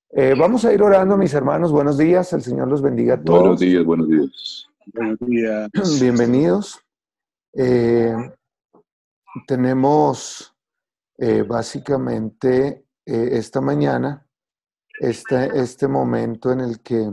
Vamos a ir orando, mis hermanos. Buenos días, el Señor los bendiga a Buenos todos. días, buenos días. Buenos días. Bienvenidos. Tenemos básicamente esta mañana este momento en el que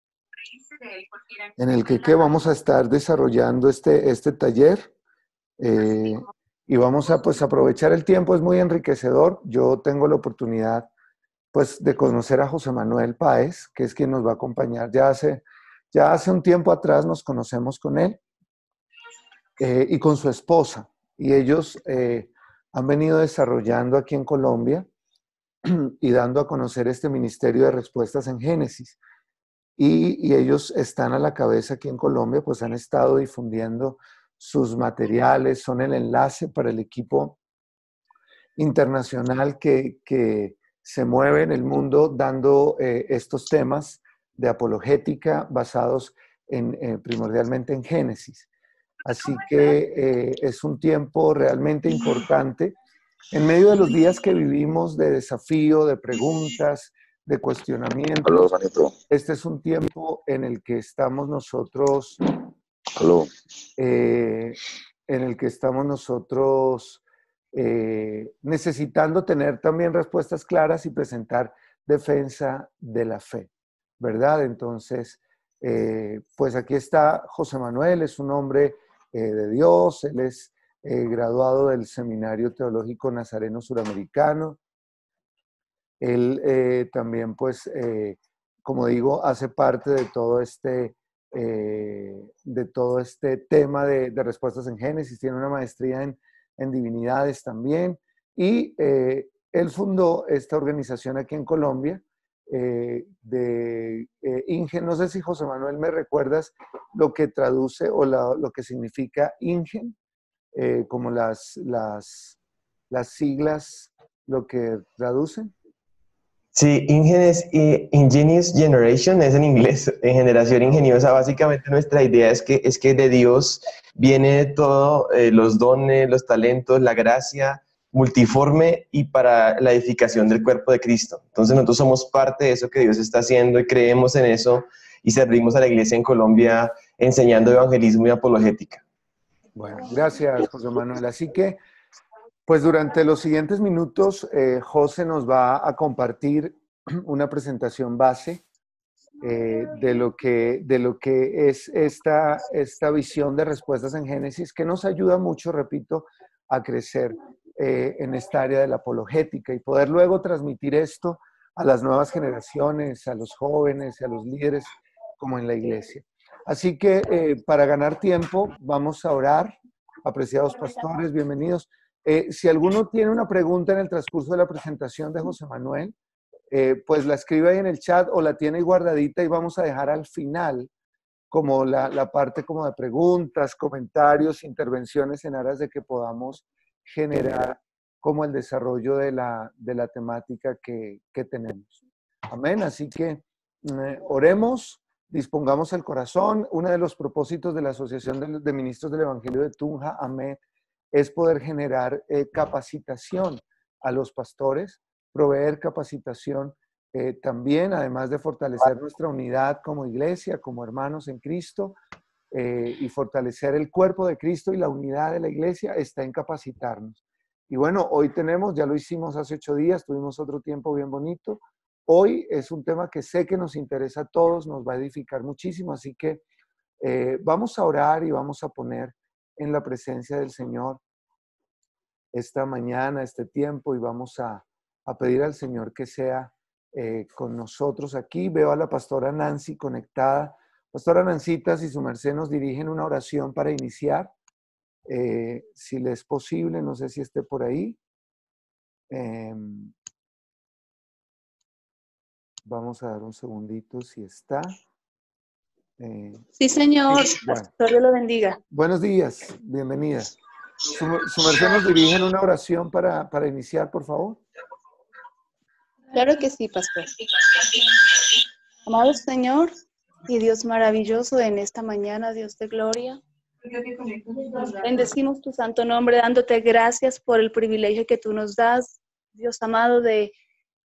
¿qué? Vamos a estar desarrollando este taller y vamos a pues aprovechar el tiempo. Es muy enriquecedor. Yo tengo la oportunidad pues de conocer a José Manuel Páez, que es quien nos va a acompañar. Ya hace un tiempo atrás nos conocemos con él y con su esposa, y ellos han venido desarrollando aquí en Colombia y dando a conocer este ministerio de respuestas en Génesis. Y ellos están a la cabeza aquí en Colombia, pues han estado difundiendo sus materiales, son el enlace para el equipo internacional que se mueve en el mundo dando estos temas de apologética basados primordialmente en Génesis. Así que es un tiempo realmente importante en medio de los días que vivimos de desafío, de preguntas, de cuestionamiento. Aló, Juanito. Este es un tiempo en el que estamos nosotros, Aló. Necesitando tener también respuestas claras y presentar defensa de la fe, ¿verdad? Entonces, pues aquí está José Manuel, es un hombre de Dios, él es graduado del Seminario Teológico Nazareno Suramericano. Él también, pues, como digo, hace parte de todo este tema de respuestas en Génesis. Tiene una maestría en divinidades también. Y él fundó esta organización aquí en Colombia de INGEN. No sé si José Manuel me recuerdas lo que traduce o lo que significa INGEN, como las siglas, lo que traducen. Sí, Ingenious Generation es en inglés, en generación ingeniosa. Básicamente nuestra idea es que de Dios viene todo, los dones, los talentos, la gracia multiforme y para la edificación del cuerpo de Cristo. Entonces nosotros somos parte de eso que Dios está haciendo y creemos en eso y servimos a la iglesia en Colombia enseñando evangelismo y apologética. Bueno, gracias, José Manuel. Así que pues durante los siguientes minutos, José nos va a compartir una presentación base de lo que es esta visión de respuestas en Génesis, que nos ayuda mucho, repito, a crecer en esta área de la apologética y poder luego transmitir esto a las nuevas generaciones, a los jóvenes y a los líderes como en la iglesia. Así que para ganar tiempo, vamos a orar. Apreciados pastores, bienvenidos. Si alguno tiene una pregunta en el transcurso de la presentación de José Manuel, pues la escribe ahí en el chat o la tiene ahí guardadita y vamos a dejar al final como la parte como de preguntas, comentarios, intervenciones en aras de que podamos generar como el desarrollo de la temática que tenemos. Amén. Así que oremos, dispongamos el corazón. Uno de los propósitos de la Asociación de Ministros del Evangelio de Tunja, amén, es poder generar capacitación a los pastores, proveer capacitación también, además de fortalecer nuestra unidad como iglesia, como hermanos en Cristo, y fortalecer el cuerpo de Cristo y la unidad de la iglesia está en capacitarnos. Y bueno, hoy tenemos, ya lo hicimos hace 8 días, tuvimos otro tiempo bien bonito. Hoy es un tema que sé que nos interesa a todos, nos va a edificar muchísimo, así que vamos a orar y vamos a poner en la presencia del Señor esta mañana, este tiempo, y vamos a pedir al Señor que sea con nosotros aquí. Veo a la pastora Nancy conectada. Pastora Nancita, si su merced nos dirigen una oración para iniciar, si le es posible, no sé si esté por ahí. Vamos a dar un segundito si está. Sí, señor. Bueno. Dios lo bendiga. Buenos días, bienvenida. Su merced nos dirigen una oración para iniciar, por favor. Claro que sí, pastor. Amado Señor y Dios maravilloso, en esta mañana, Dios de gloria, bendecimos tu santo nombre, dándote gracias por el privilegio que tú nos das, Dios amado, de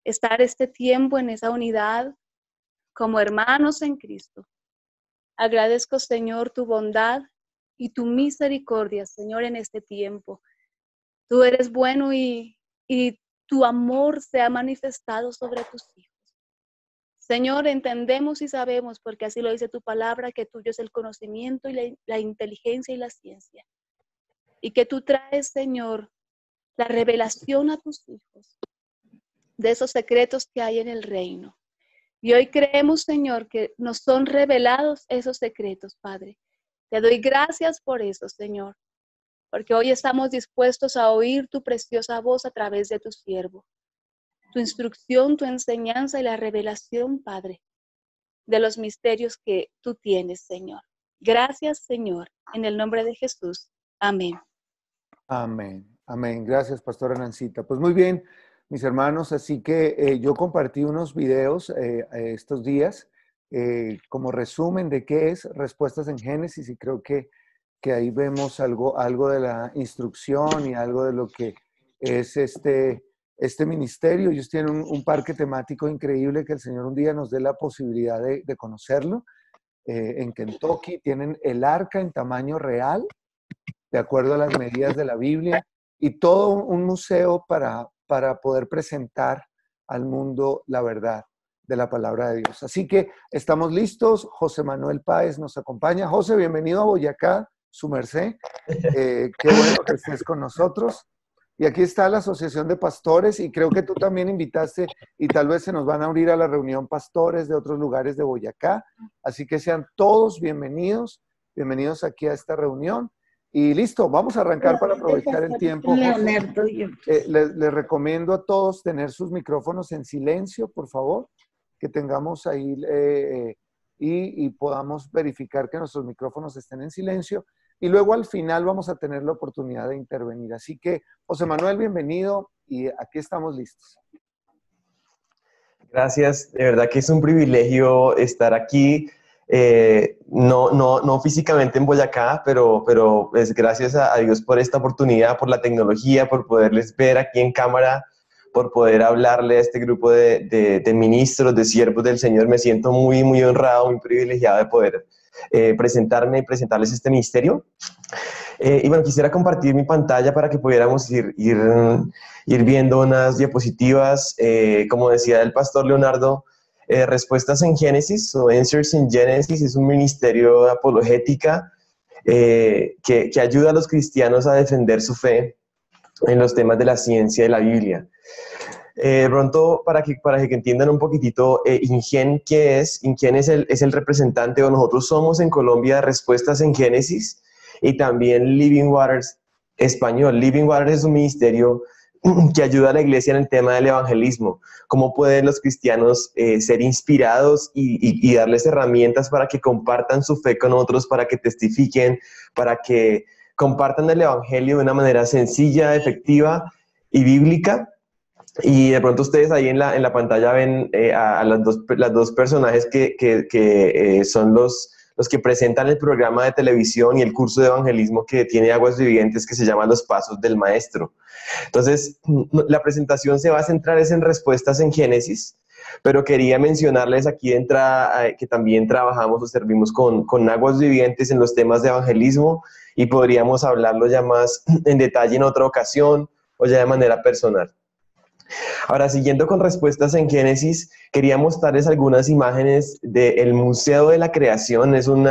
estar este tiempo en esa unidad como hermanos en Cristo. Agradezco, Señor, tu bondad y tu misericordia, Señor, en este tiempo. Tú eres bueno y tu amor se ha manifestado sobre tus hijos. Señor, entendemos y sabemos, porque así lo dice tu palabra, que tuyo es el conocimiento y la inteligencia y la ciencia. Y que tú traes, Señor, la revelación a tus hijos de esos secretos que hay en el reino. Y hoy creemos, Señor, que nos son revelados esos secretos, Padre. Te doy gracias por eso, Señor, porque hoy estamos dispuestos a oír tu preciosa voz a través de tu siervo. Tu instrucción, tu enseñanza y la revelación, Padre, de los misterios que tú tienes, Señor. Gracias, Señor, en el nombre de Jesús. Amén. Amén, amén. Gracias, Pastora Nancita. Pues muy bien, mis hermanos, así que yo compartí unos videos estos días como resumen de qué es Respuestas en Génesis, y creo que ahí vemos algo de la instrucción y algo de lo que es este ministerio. Ellos tienen un parque temático increíble que el Señor un día nos dé la posibilidad de conocerlo. En Kentucky tienen el arca en tamaño real, de acuerdo a las medidas de la Biblia, y todo un museo para poder presentar al mundo la verdad de la palabra de Dios. Así que estamos listos. José Manuel Páez nos acompaña. José, bienvenido a Boyacá, su merced. Qué bueno que estés con nosotros. Y aquí está la Asociación de Pastores, y creo que tú también invitaste, y tal vez se nos van a unir a la reunión pastores de otros lugares de Boyacá. Así que sean todos bienvenidos aquí a esta reunión. Y listo, vamos a arrancar para aprovechar el tiempo. Les recomiendo a todos tener sus micrófonos en silencio, por favor, que tengamos ahí y podamos verificar que nuestros micrófonos estén en silencio. Y luego al final vamos a tener la oportunidad de intervenir. Así que, José Manuel, bienvenido, y aquí estamos listos. Gracias, de verdad que es un privilegio estar aquí. No físicamente en Boyacá, pero pues gracias a Dios por esta oportunidad, por la tecnología, por poderles ver aquí en cámara, por poder hablarle a este grupo de ministros, de siervos del Señor. Me siento muy, muy honrado, muy privilegiado de poder presentarme y presentarles este ministerio. Y bueno, quisiera compartir mi pantalla para que pudiéramos ir viendo unas diapositivas. Como decía el pastor Leonardo, Respuestas en Génesis, o Answers in Genesis, es un ministerio de apologética que ayuda a los cristianos a defender su fe en los temas de la ciencia de la Biblia. Pronto, para que entiendan un poquitito, INGEN, ¿qué es? INGEN es el representante, o nosotros somos en Colombia Respuestas en Génesis, y también Living Waters Español. Living Waters es un ministerio que ayuda a la iglesia en el tema del evangelismo. Cómo pueden los cristianos ser inspirados y darles herramientas para que compartan su fe con otros, para que testifiquen, para que compartan el evangelio de una manera sencilla, efectiva y bíblica. Y de pronto ustedes ahí en la pantalla ven a las dos personajes que son los que presentan el programa de televisión y el curso de evangelismo que tiene Aguas Vivientes, que se llama Los Pasos del Maestro. Entonces, la presentación se va a centrar en Respuestas en Génesis, pero quería mencionarles aquí de entrada que también trabajamos o servimos con Aguas Vivientes en los temas de evangelismo, y podríamos hablarlo ya más en detalle en otra ocasión o ya de manera personal. Ahora, siguiendo con Respuestas en Génesis, quería mostrarles algunas imágenes del Museo de la Creación. Es un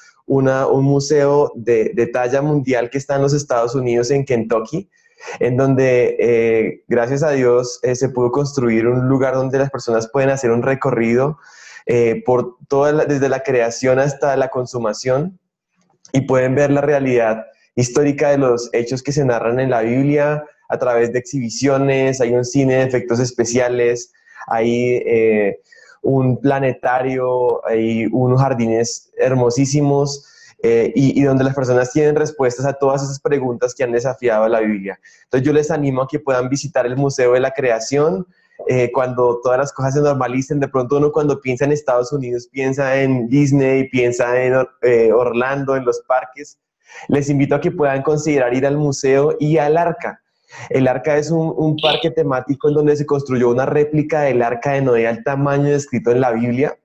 museo de talla mundial que está en los Estados Unidos, en Kentucky, en donde, gracias a Dios, se pudo construir un lugar donde las personas pueden hacer un recorrido por desde la creación hasta la consumación, y pueden ver la realidad histórica de los hechos que se narran en la Biblia a través de exhibiciones. Hay un cine de efectos especiales, hay un planetario, hay unos jardines hermosísimos, y donde las personas tienen respuestas a todas esas preguntas que han desafiado a la Biblia. Entonces yo les animo a que puedan visitar el Museo de la Creación. Cuando todas las cosas se normalicen, de pronto uno cuando piensa en Estados Unidos piensa en Disney, piensa en Orlando, en los parques. Les invito a que puedan considerar ir al museo y al arca. El arca es un parque temático en donde se construyó una réplica del arca de Noé al tamaño descrito en la Biblia.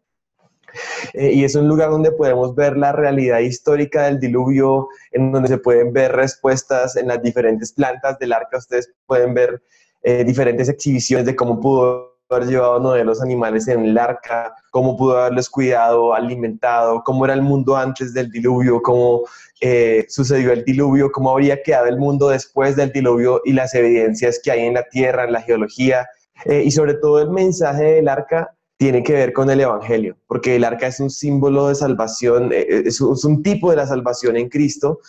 Y es un lugar donde podemos ver la realidad histórica del diluvio, en donde se pueden ver respuestas en las diferentes plantas del arca. Ustedes pueden ver diferentes exhibiciones de cómo pudo haber llevado Noé los animales en el arca, cómo pudo haberlos cuidado, alimentado, cómo era el mundo antes del diluvio, cómo sucedió el diluvio, cómo habría quedado el mundo después del diluvio y las evidencias que hay en la tierra, en la geología. Y sobre todo el mensaje del arca tiene que ver con el evangelio, porque el arca es un símbolo de salvación, es un tipo de la salvación en Cristo,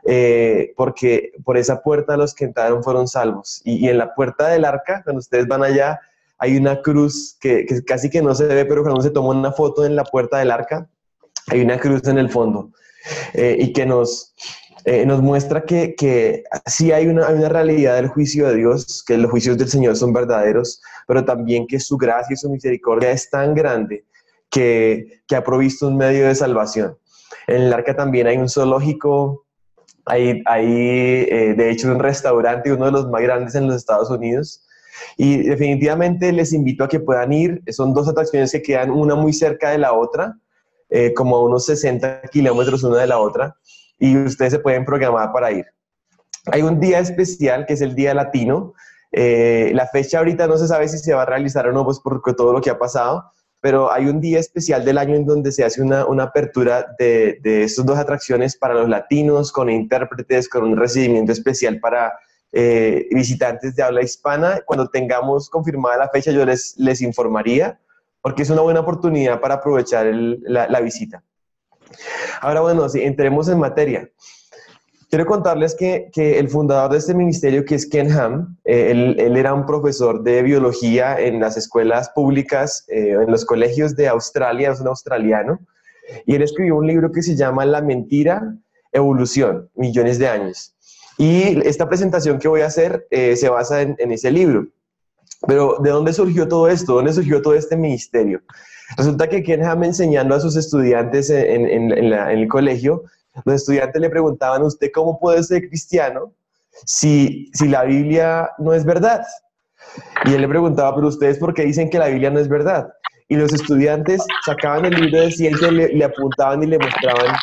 porque por esa puerta los que entraron fueron salvos. Y en la puerta del arca, cuando ustedes van allá, hay una cruz que casi que no se ve, pero cuando se toma una foto en la puerta del arca, hay una cruz en el fondo, y que nos muestra que sí hay una realidad del juicio de Dios, que los juicios del Señor son verdaderos, pero también que su gracia y su misericordia es tan grande que ha provisto un medio de salvación. En el arca también hay un zoológico, hay de hecho un restaurante, uno de los más grandes en los Estados Unidos, y definitivamente les invito a que puedan ir. Son dos atracciones que quedan una muy cerca de la otra, como a unos 60 kilómetros una de la otra, y ustedes se pueden programar para ir. Hay un día especial que es el Día Latino. La fecha ahorita no se sabe si se va a realizar o no, pues por todo lo que ha pasado, pero hay un día especial del año en donde se hace una apertura de estas dos atracciones para los latinos, con intérpretes, con un recibimiento especial para visitantes de habla hispana. Cuando tengamos confirmada la fecha yo les informaría, porque es una buena oportunidad para aprovechar la visita. Ahora, bueno, si entremos en materia. Quiero contarles que el fundador de este ministerio, que es Ken Ham, él era un profesor de biología en las escuelas públicas, en los colegios de Australia, es un australiano, y él escribió un libro que se llama La mentira, evolución, millones de años. Y esta presentación que voy a hacer se basa en ese libro. Pero, ¿de dónde surgió todo esto? ¿Dónde surgió todo este ministerio? Resulta que Ken Ham, enseñando a sus estudiantes en el colegio, los estudiantes le preguntaban: ¿usted cómo puede ser cristiano si la Biblia no es verdad? Y él le preguntaba: ¿pero ustedes por qué dicen que la Biblia no es verdad? Y los estudiantes sacaban el libro de ciencia y le apuntaban y le mostraban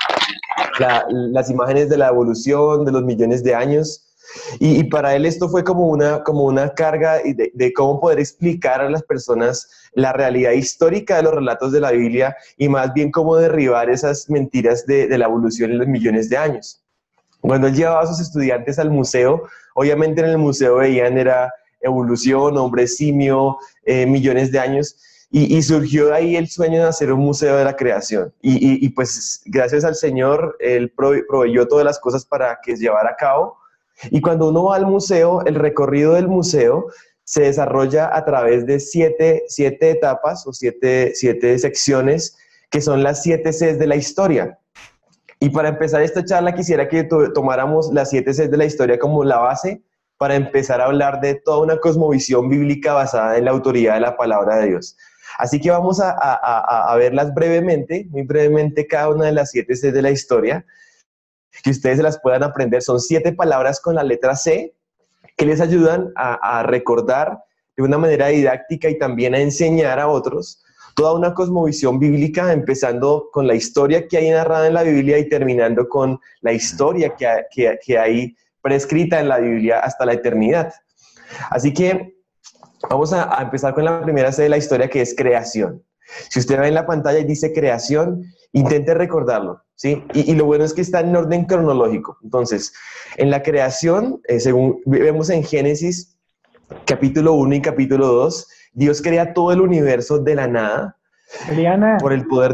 las imágenes de la evolución, de los millones de años. Y para él esto fue como una carga de cómo poder explicar a las personas la realidad histórica de los relatos de la Biblia, y más bien cómo derribar esas mentiras de la evolución en los millones de años. Cuando él llevaba a sus estudiantes al museo, obviamente en el museo veían era evolución, hombre simio, millones de años, y surgió de ahí el sueño de hacer un museo de la creación. Y pues gracias al Señor, él proveyó todas las cosas para que se llevara a cabo. Y cuando uno va al museo, el recorrido del museo se desarrolla a través de siete etapas o siete secciones, que son las 7 Cs de la historia. Y para empezar esta charla quisiera que tomáramos las 7 Cs de la historia como la base para empezar a hablar de toda una cosmovisión bíblica basada en la autoridad de la palabra de Dios. Así que vamos a verlas brevemente, muy brevemente, cada una de las 7 Cs de la historia, que ustedes se las puedan aprender. Son 7 palabras con la letra C que les ayudan a recordar de una manera didáctica y también a enseñar a otros toda una cosmovisión bíblica, empezando con la historia que hay narrada en la Biblia y terminando con la historia que hay prescrita en la Biblia hasta la eternidad. Así que vamos a empezar con la primera C de la historia, que es creación. Si usted ve en la pantalla y dice creación, intente recordarlo, ¿sí? Y lo bueno es que está en orden cronológico. Entonces, en la creación, según vemos en Génesis, capítulo 1 y capítulo 2, Dios crea todo el universo de la nada, Eliana, por el poder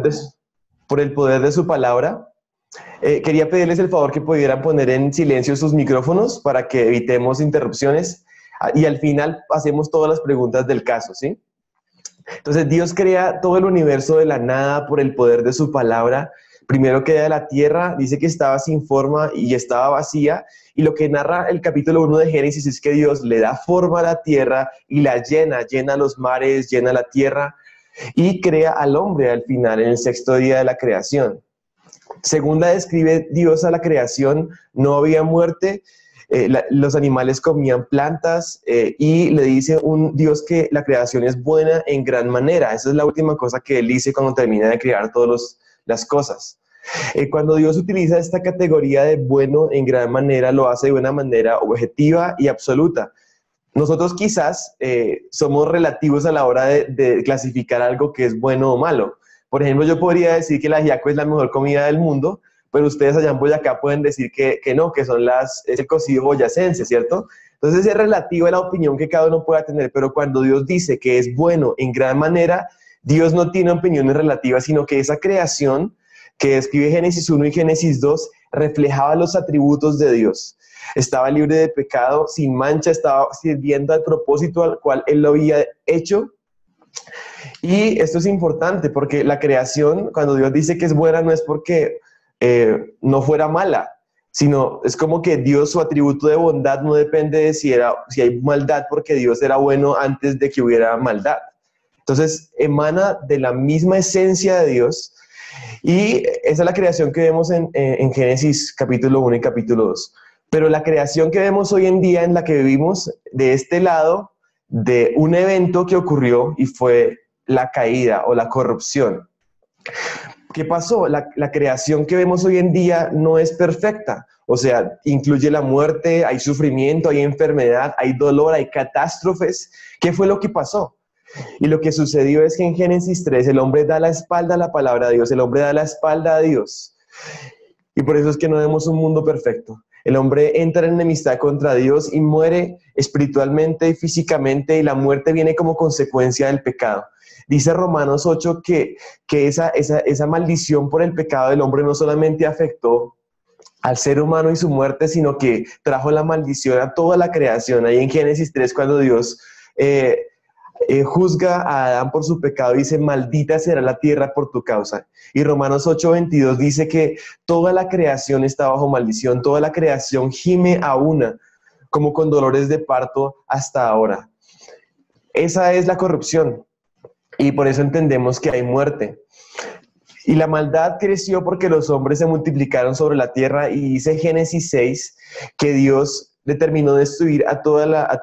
de su palabra. Quería pedirles el favor que pudieran poner en silencio sus micrófonos para que evitemos interrupciones, y al final hacemos todas las preguntas del caso, ¿sí? Entonces Dios crea todo el universo de la nada por el poder de su palabra. Primero crea la tierra, dice que estaba sin forma y estaba vacía, y lo que narra el capítulo 1 de Génesis es que Dios le da forma a la tierra y la llena los mares, llena la tierra, y crea al hombre al final, en el 6º día de la creación. Según la describe Dios a la creación, no había muerte, los animales comían plantas y le dice un Dios que la creación es buena en gran manera. Esa es la última cosa que él dice cuando termina de crear todas las cosas. Cuando Dios utiliza esta categoría de bueno en gran manera, lo hace de una manera objetiva y absoluta. Nosotros quizás somos relativos a la hora de clasificar algo que es bueno o malo. Por ejemplo, yo podría decir que el ajiaco es la mejor comida del mundo, pero ustedes allá en Boyacá pueden decir que no, que son es el cocido boyacense, ¿cierto? Entonces es relativo a la opinión que cada uno pueda tener, pero cuando Dios dice que es bueno en gran manera, Dios no tiene opiniones relativas, sino que esa creación que describe Génesis 1 y Génesis 2 reflejaba los atributos de Dios. Estaba libre de pecado, sin mancha, estaba sirviendo al propósito al cual Él lo había hecho. Y esto es importante porque la creación, cuando Dios dice que es buena, no es porque no fuera mala, sino es como que Dios, su atributo de bondad no depende de si hay maldad, porque Dios era bueno antes de que hubiera maldad. Entonces emana de la misma esencia de Dios, y esa es la creación que vemos en Génesis capítulo 1 y capítulo 2. Pero la creación que vemos hoy en día, en la que vivimos de este lado de un evento que ocurrió, y fue la caída o la corrupción. ¿Qué pasó? La creación que vemos hoy en día no es perfecta. O sea, incluye la muerte, hay sufrimiento, hay enfermedad, hay dolor, hay catástrofes. ¿Qué fue lo que pasó? Y lo que sucedió es que en Génesis 3 el hombre da la espalda a la palabra de Dios, el hombre da la espalda a Dios. Y por eso es que no vemos un mundo perfecto. El hombre entra en enemistad contra Dios y muere espiritualmente y físicamente, y la muerte viene como consecuencia del pecado. Dice Romanos 8 que esa maldición por el pecado del hombre no solamente afectó al ser humano y su muerte, sino que trajo la maldición a toda la creación. Ahí en Génesis 3, cuando Dios juzga a Adán por su pecado, dice: maldita será la tierra por tu causa. Y Romanos 8:22 dice que toda la creación está bajo maldición, toda la creación gime a una, como con dolores de parto hasta ahora. Esa es la corrupción. Y por eso entendemos que hay muerte. Y la maldad creció porque los hombres se multiplicaron sobre la tierra, y dice Génesis 6 que Dios determinó destruir a toda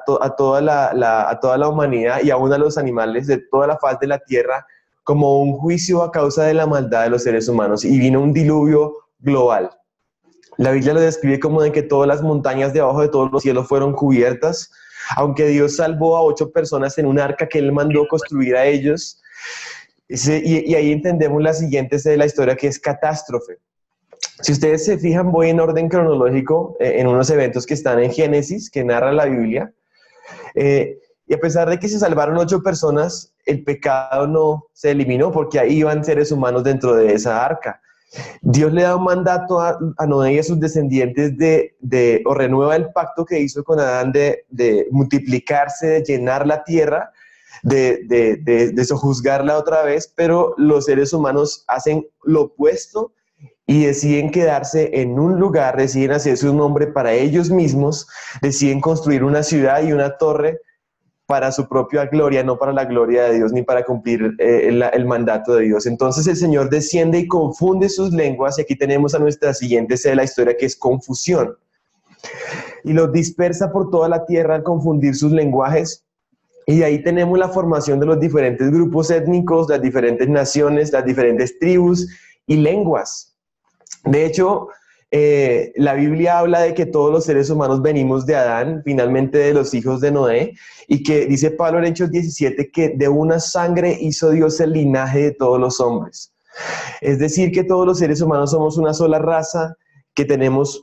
la humanidad y aún a los animales de toda la faz de la tierra como un juicio a causa de la maldad de los seres humanos. Y vino un diluvio global. La Biblia lo describe como de que todas las montañas debajo de todos los cielos fueron cubiertas. Aunque Dios salvó a 8 personas en un arca que Él mandó construir a ellos. Y ahí entendemos la siguiente de la historia, que es catástrofe. Si ustedes se fijan, voy en orden cronológico en unos eventos que están en Génesis, que narra la Biblia. Y a pesar de que se salvaron 8 personas, el pecado no se eliminó, porque ahí iban seres humanos dentro de esa arca. Dios le da un mandato a Noé y a sus descendientes o renueva el pacto que hizo con Adán de multiplicarse, de llenar la tierra, de sojuzgarla otra vez, pero los seres humanos hacen lo opuesto y deciden quedarse en un lugar, deciden hacerse un nombre para ellos mismos, deciden construir una ciudad y una torre para su propia gloria, no para la gloria de Dios, ni para cumplir el mandato de Dios. Entonces el Señor desciende y confunde sus lenguas, y aquí tenemos a nuestra siguiente sede de la historia, que es confusión. Y los dispersa por toda la tierra al confundir sus lenguajes, y ahí tenemos la formación de los diferentes grupos étnicos, las diferentes naciones, las diferentes tribus y lenguas. De hecho, la Biblia habla de que todos los seres humanos venimos de Adán, finalmente de los hijos de Noé, y que dice Pablo en Hechos 17 que de una sangre hizo Dios el linaje de todos los hombres. Es decir, que todos los seres humanos somos una sola raza, que tenemos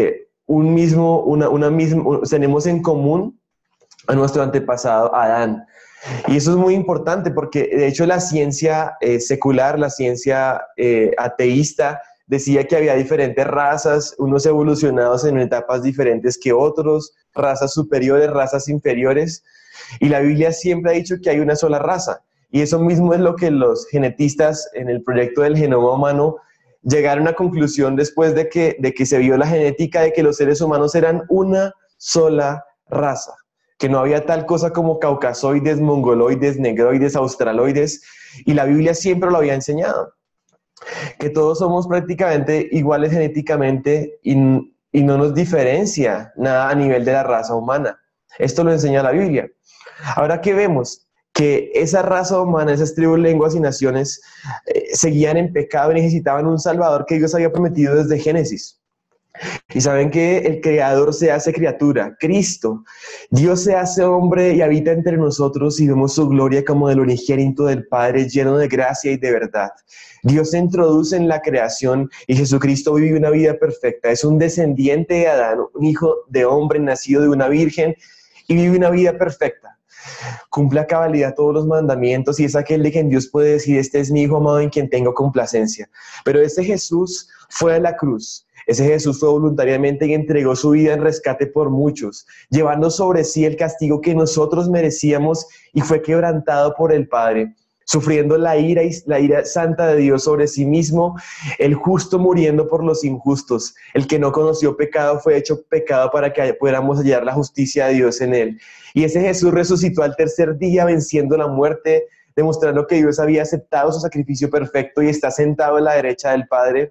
tenemos en común a nuestro antepasado Adán. Y eso es muy importante porque de hecho la ciencia secular, la ciencia ateísta, decía que había diferentes razas, unos evolucionados en etapas diferentes que otros, razas superiores, razas inferiores, y la Biblia siempre ha dicho que hay una sola raza, y eso mismo es lo que los genetistas en el proyecto del genoma humano llegaron a conclusión después de que se vio la genética, de que los seres humanos eran una sola raza, que no había tal cosa como caucasoides, mongoloides, negroides, australoides, y la Biblia siempre lo había enseñado. Que todos somos prácticamente iguales genéticamente y y no nos diferencia nada a nivel de la raza humana. Esto lo enseña la Biblia. Ahora, ¿qué vemos? Que esa raza humana, esas tribus, lenguas y naciones seguían en pecado y necesitaban un Salvador que Dios había prometido desde Génesis. Y saben que el Creador se hace criatura, Cristo. Dios se hace hombre y habita entre nosotros y vemos su gloria como del unigénito del Padre, lleno de gracia y de verdad. Dios se introduce en la creación y Jesucristo vive una vida perfecta. Es un descendiente de Adán, un hijo de hombre nacido de una virgen y vive una vida perfecta. Cumple a cabalidad todos los mandamientos y es aquel de quien Dios puede decir: este es mi hijo amado en quien tengo complacencia. Pero ese Jesús fue a la cruz. Ese Jesús fue voluntariamente y entregó su vida en rescate por muchos, llevando sobre sí el castigo que nosotros merecíamos y fue quebrantado por el Padre, sufriendo la ira santa de Dios sobre sí mismo, el justo muriendo por los injustos. El que no conoció pecado fue hecho pecado para que pudiéramos hallar la justicia de Dios en él. Y ese Jesús resucitó al tercer día venciendo la muerte, demostrando que Dios había aceptado su sacrificio perfecto y está sentado a la derecha del Padre.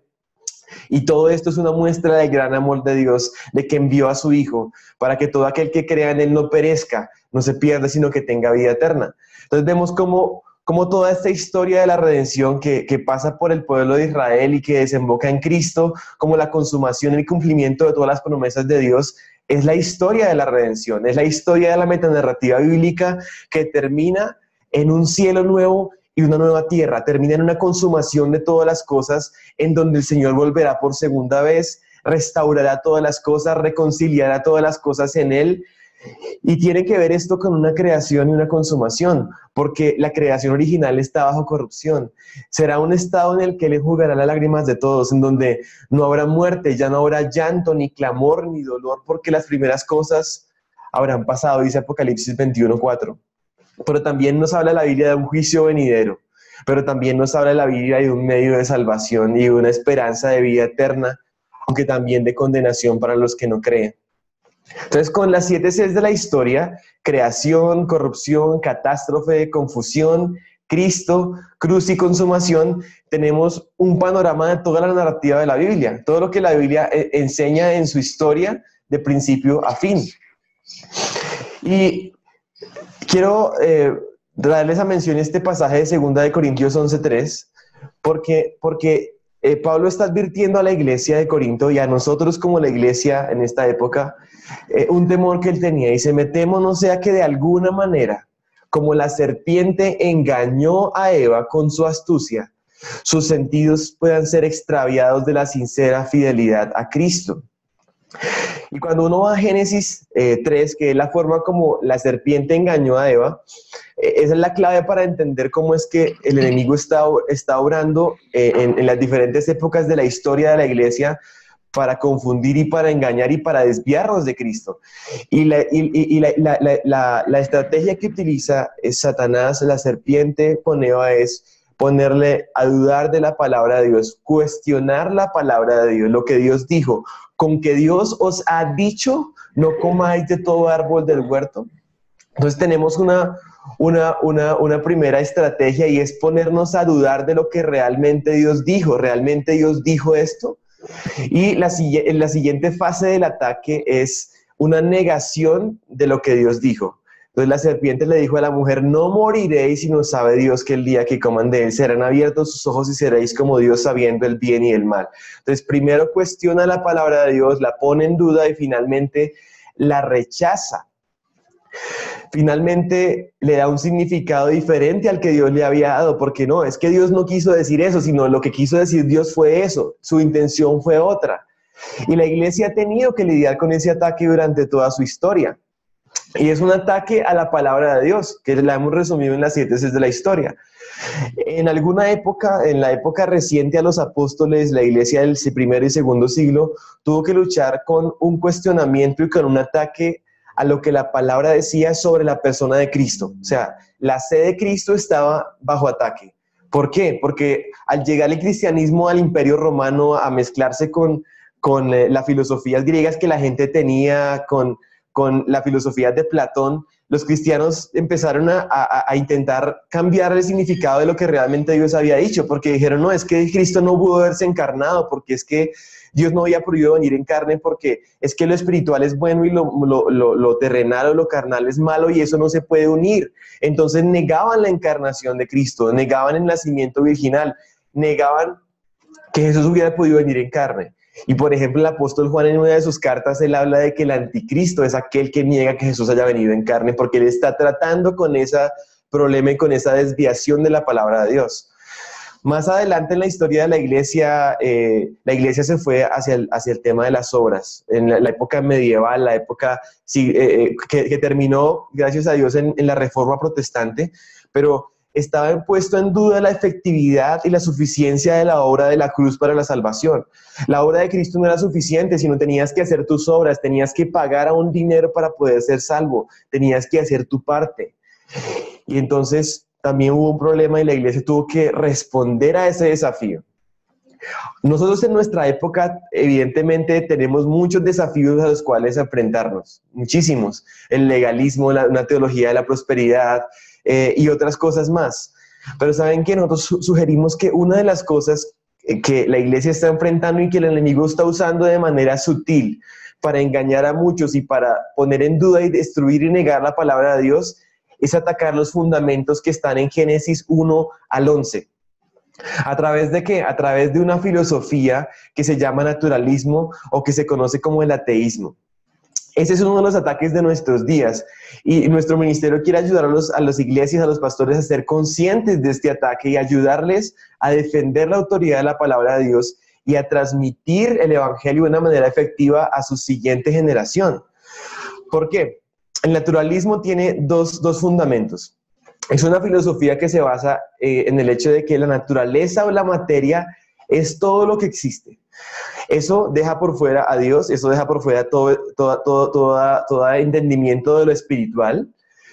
Y todo esto es una muestra del gran amor de Dios, de que envió a su Hijo, para que todo aquel que crea en Él no perezca, no se pierda, sino que tenga vida eterna. Entonces vemos cómo toda esta historia de la redención que pasa por el pueblo de Israel y que desemboca en Cristo, como la consumación y el cumplimiento de todas las promesas de Dios, es la historia de la redención, es la historia de la metanarrativa bíblica que termina en un cielo nuevo y una nueva tierra, termina en una consumación de todas las cosas, en donde el Señor volverá por segunda vez, restaurará todas las cosas, reconciliará todas las cosas en Él. Y tiene que ver esto con una creación y una consumación, porque la creación original está bajo corrupción. Será un estado en el que Él enjugará las lágrimas de todos, en donde no habrá muerte, ya no habrá llanto, ni clamor, ni dolor, porque las primeras cosas habrán pasado, dice Apocalipsis 21:4. Pero también nos habla la Biblia de un juicio venidero, pero también nos habla la Biblia de un medio de salvación y de una esperanza de vida eterna, aunque también de condenación para los que no creen. Entonces, con las 7 Cs de la historia: creación, corrupción, catástrofe, confusión, Cristo, cruz y consumación, tenemos un panorama de toda la narrativa de la Biblia, todo lo que la Biblia enseña en su historia de principio a fin. Y quiero darles a mención este pasaje de 2 de Corintios 11:3, porque Pablo está advirtiendo a la iglesia de Corinto y a nosotros como la iglesia en esta época, un temor que él tenía. Dice: me temo no sea que de alguna manera, como la serpiente engañó a Eva con su astucia, sus sentidos puedan ser extraviados de la sincera fidelidad a Cristo. Y cuando uno va a Génesis 3, que es la forma como la serpiente engañó a Eva, esa es la clave para entender cómo es que el enemigo está obrando en las diferentes épocas de la historia de la iglesia para confundir y para engañar y para desviarnos de Cristo. Y la estrategia que utiliza Satanás, la serpiente, con Eva es ponerle a dudar de la palabra de Dios, cuestionar la palabra de Dios, lo que Dios dijo. Con que Dios os ha dicho, no comáis de todo árbol del huerto. Entonces tenemos una primera estrategia, y es ponernos a dudar de lo que realmente Dios dijo. ¿Realmente Dios dijo esto? Y la siguiente fase del ataque es una negación de lo que Dios dijo. Entonces la serpiente le dijo a la mujer: no moriréis, sino sabe Dios que el día que coman de él serán abiertos sus ojos y seréis como Dios, sabiendo el bien y el mal. Entonces primero cuestiona la palabra de Dios, la pone en duda y finalmente la rechaza. Finalmente le da un significado diferente al que Dios le había dado, porque no, es que Dios no quiso decir eso, sino lo que quiso decir Dios fue eso, su intención fue otra. Y la iglesia ha tenido que lidiar con ese ataque durante toda su historia. Y es un ataque a la palabra de Dios, que la hemos resumido en las 7 Cs de la historia. En alguna época, en la época reciente a los apóstoles, la iglesia del primer y segundo siglo tuvo que luchar con un cuestionamiento y con un ataque a lo que la palabra decía sobre la persona de Cristo. O sea, la fe de Cristo estaba bajo ataque. ¿Por qué? Porque al llegar el cristianismo al Imperio Romano, a mezclarse con las filosofías griegas que la gente tenía, con con la filosofía de Platón, los cristianos empezaron a intentar cambiar el significado de lo que realmente Dios había dicho, porque dijeron, no, es que Cristo no pudo haberse encarnado, porque es que Dios no había podido venir en carne, porque es que lo espiritual es bueno y lo terrenal o lo carnal es malo, y eso no se puede unir. Entonces negaban la encarnación de Cristo, negaban el nacimiento virginal, negaban que Jesús hubiera podido venir en carne. Y por ejemplo, el apóstol Juan, en una de sus cartas, él habla de que el anticristo es aquel que niega que Jesús haya venido en carne, porque él está tratando con ese problema y con esa desviación de la palabra de Dios. Más adelante en la historia de la iglesia se fue hacia el tema de las obras. En la época medieval, la época que terminó, gracias a Dios, en la Reforma Protestante, pero estaba puesto en duda la efectividad y la suficiencia de la obra de la cruz para la salvación. La obra de Cristo no era suficiente, sino tenías que hacer tus obras, tenías que pagar a un dinero para poder ser salvo, tenías que hacer tu parte. Y entonces también hubo un problema y la iglesia tuvo que responder a ese desafío. Nosotros en nuestra época, evidentemente, tenemos muchos desafíos a los cuales enfrentarnos, muchísimos. El legalismo, una teología de la prosperidad, y otras cosas más. Pero saben que nosotros sugerimos que una de las cosas que la iglesia está enfrentando y que el enemigo está usando de manera sutil para engañar a muchos y para poner en duda y destruir y negar la palabra de Dios es atacar los fundamentos que están en Génesis 1 al 11. ¿A través de qué? A través de una filosofía que se llama naturalismo o que se conoce como el ateísmo. Ese es uno de los ataques de nuestros días y nuestro ministerio quiere ayudar a las iglesias, a los pastores a ser conscientes de este ataque y ayudarles a defender la autoridad de la palabra de Dios y a transmitir el evangelio de una manera efectiva a su siguiente generación. ¿Por qué? El naturalismo tiene dos fundamentos. Es una filosofía que se basa en el hecho de que la naturaleza o la materia es todo lo que existe. Eso deja por fuera a Dios, eso deja por fuera todo entendimiento de lo espiritual.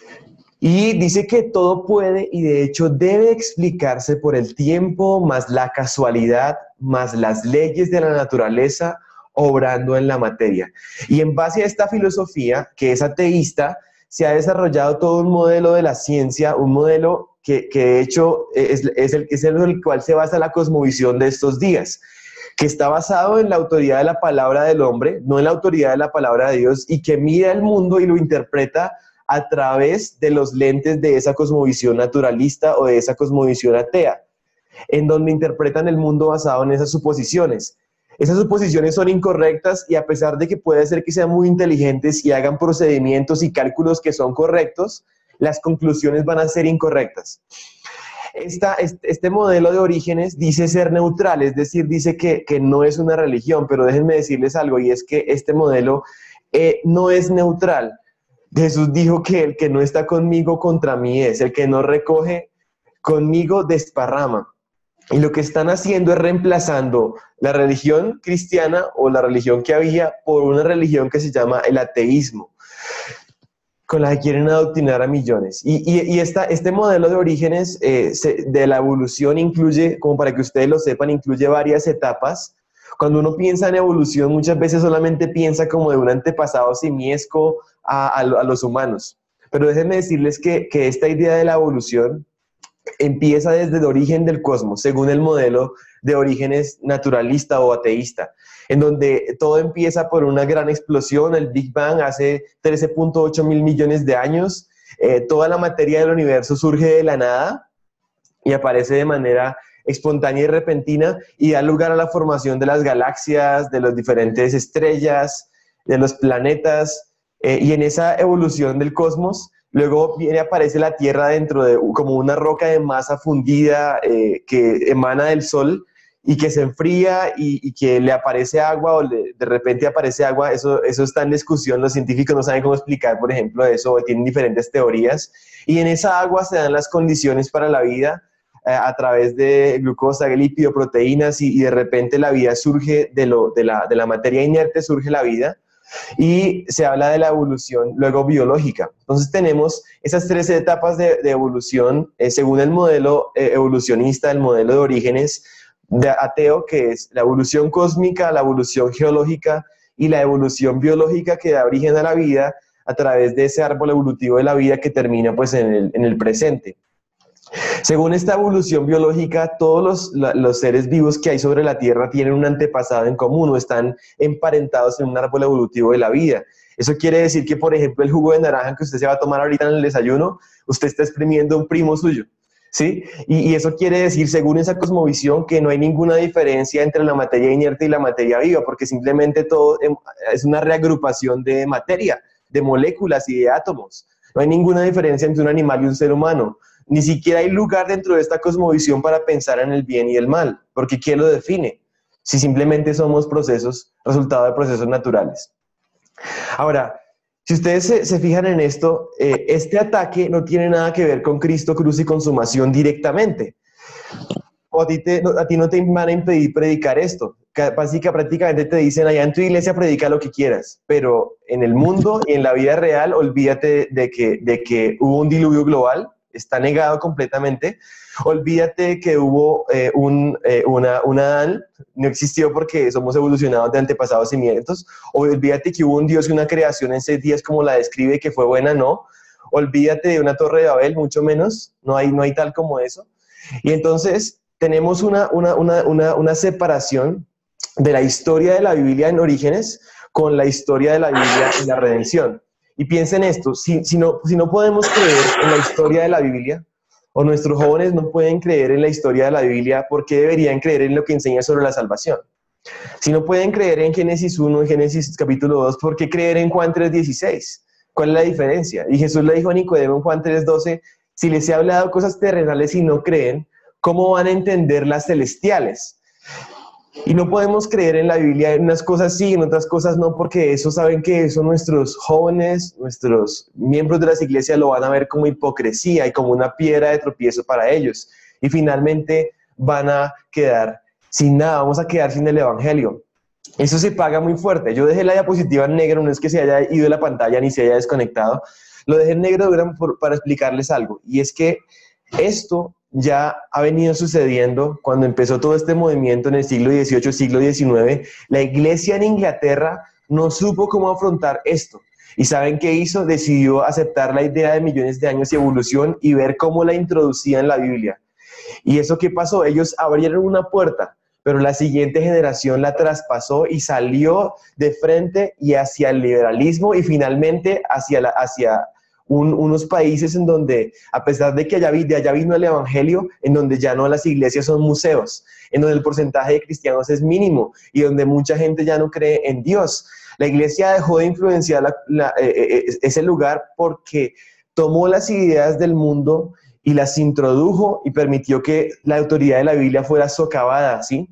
Y dice que todo puede y de hecho debe explicarse por el tiempo, más la casualidad, más las leyes de la naturaleza, obrando en la materia. Y en base a esta filosofía, que es ateísta, se ha desarrollado todo un modelo de la ciencia, un modelo que de hecho es el cual se basa la cosmovisión de estos días, que está basado en la autoridad de la palabra del hombre, no en la autoridad de la palabra de Dios, y que mira el mundo y lo interpreta a través de los lentes de esa cosmovisión naturalista o de esa cosmovisión atea, en donde interpretan el mundo basado en esas suposiciones. Esas suposiciones son incorrectas y a pesar de que puede ser que sean muy inteligentes y hagan procedimientos y cálculos que son correctos, las conclusiones van a ser incorrectas. Este modelo de Orígenes dice ser neutral, es decir, dice que no es una religión, pero déjenme decirles algo, y es que este modelo no es neutral. Jesús dijo que el que no está conmigo contra mí es, el que no recoge conmigo desparrama. Y lo que están haciendo es reemplazando la religión cristiana o la religión que había por una religión que se llama el ateísmo, con la que quieren adoctrinar a millones. Y este modelo de Orígenes de la evolución incluye, como para que ustedes lo sepan, incluye varias etapas. Cuando uno piensa en evolución, muchas veces solamente piensa como de un antepasado simiesco a los humanos. Pero déjenme decirles que esta idea de la evolución empieza desde el origen del cosmos, según el modelo de Orígenes naturalista o ateísta, en donde todo empieza por una gran explosión, el Big Bang, hace 13.8 mil millones de años. Toda la materia del universo surge de la nada y aparece de manera espontánea y repentina y da lugar a la formación de las galaxias, de las diferentes estrellas, de los planetas, y en esa evolución del cosmos luego aparece la Tierra dentro de como una roca de masa fundida que emana del Sol y que se enfría y que le aparece agua o de repente aparece agua. Eso está en discusión, los científicos no saben cómo explicar, por ejemplo, eso, tienen diferentes teorías. Y en esa agua se dan las condiciones para la vida a través de glucosa, lípido, proteínas y de repente la vida surge de la materia inerte, surge la vida. Y se habla de la evolución luego biológica. Entonces tenemos esas tres etapas de evolución según el modelo evolucionista, el modelo de Orígenes de ateo, que es la evolución cósmica, la evolución geológica y la evolución biológica que da origen a la vida a través de ese árbol evolutivo de la vida que termina pues en el presente. Según esta evolución biológica, todos los seres vivos que hay sobre la Tierra tienen un antepasado en común o están emparentados en un árbol evolutivo de la vida. Eso quiere decir que, por ejemplo, el jugo de naranja que usted se va a tomar ahorita en el desayuno, usted está exprimiendo un primo suyo, ¿sí? Y eso quiere decir, según esa cosmovisión, que no hay ninguna diferencia entre la materia inerte y la materia viva, porque simplemente todo es una reagrupación de materia, de moléculas y de átomos. No hay ninguna diferencia entre un animal y un ser humano. Ni siquiera hay lugar dentro de esta cosmovisión para pensar en el bien y el mal, porque ¿quién lo define? Si simplemente somos procesos, resultado de procesos naturales. Ahora, si ustedes se fijan en esto, este ataque no tiene nada que ver con Cristo, cruz y consumación directamente. O a ti no te van a impedir predicar esto. Prácticamente te dicen, allá en tu iglesia predica lo que quieras, pero en el mundo y en la vida real, olvídate de que hubo un diluvio global. Está negado completamente. Olvídate de que hubo un Adán, no existió porque somos evolucionados de antepasados cimientos. Olvídate que hubo un Dios y una creación en 6 días como la describe, que fue buena, no. Olvídate de una torre de Babel, mucho menos. No hay tal como eso. Y entonces tenemos una separación de la historia de la Biblia en Orígenes con la historia de la Biblia en la redención. Y piensen esto, si no podemos creer en la historia de la Biblia, o nuestros jóvenes no pueden creer en la historia de la Biblia, ¿por qué deberían creer en lo que enseña sobre la salvación? Si no pueden creer en Génesis 1, en Génesis capítulo 2, ¿por qué creer en Juan 3:16? ¿Cuál es la diferencia? Y Jesús le dijo a Nicodemo en Juan 3:12, si les he hablado cosas terrenales y no creen, ¿cómo van a entender las celestiales? Y no podemos creer en la Biblia, en unas cosas sí, en otras cosas no, porque eso saben que eso nuestros jóvenes, nuestros miembros de las iglesias lo van a ver como hipocresía y como una piedra de tropiezo para ellos. Y finalmente van a quedar sin nada, vamos a quedar sin el evangelio. Eso se paga muy fuerte. Yo dejé la diapositiva en negro, no es que se haya ido de la pantalla ni se haya desconectado, lo dejé en negro para explicarles algo. Y es que esto ya ha venido sucediendo cuando empezó todo este movimiento en el siglo XVIII, siglo XIX. La iglesia en Inglaterra no supo cómo afrontar esto. ¿Y saben qué hizo? Decidió aceptar la idea de millones de años y evolución y ver cómo la introducía en la Biblia. ¿Y eso qué pasó? Ellos abrieron una puerta, pero la siguiente generación la traspasó y salió de frente y hacia el liberalismo y finalmente hacia unos países en donde, a pesar de que allá vino el evangelio, en donde ya no las iglesias son museos, en donde el porcentaje de cristianos es mínimo y donde mucha gente ya no cree en Dios. La iglesia dejó de influenciar ese lugar porque tomó las ideas del mundo y las introdujo y permitió que la autoridad de la Biblia fuera socavada, ¿sí?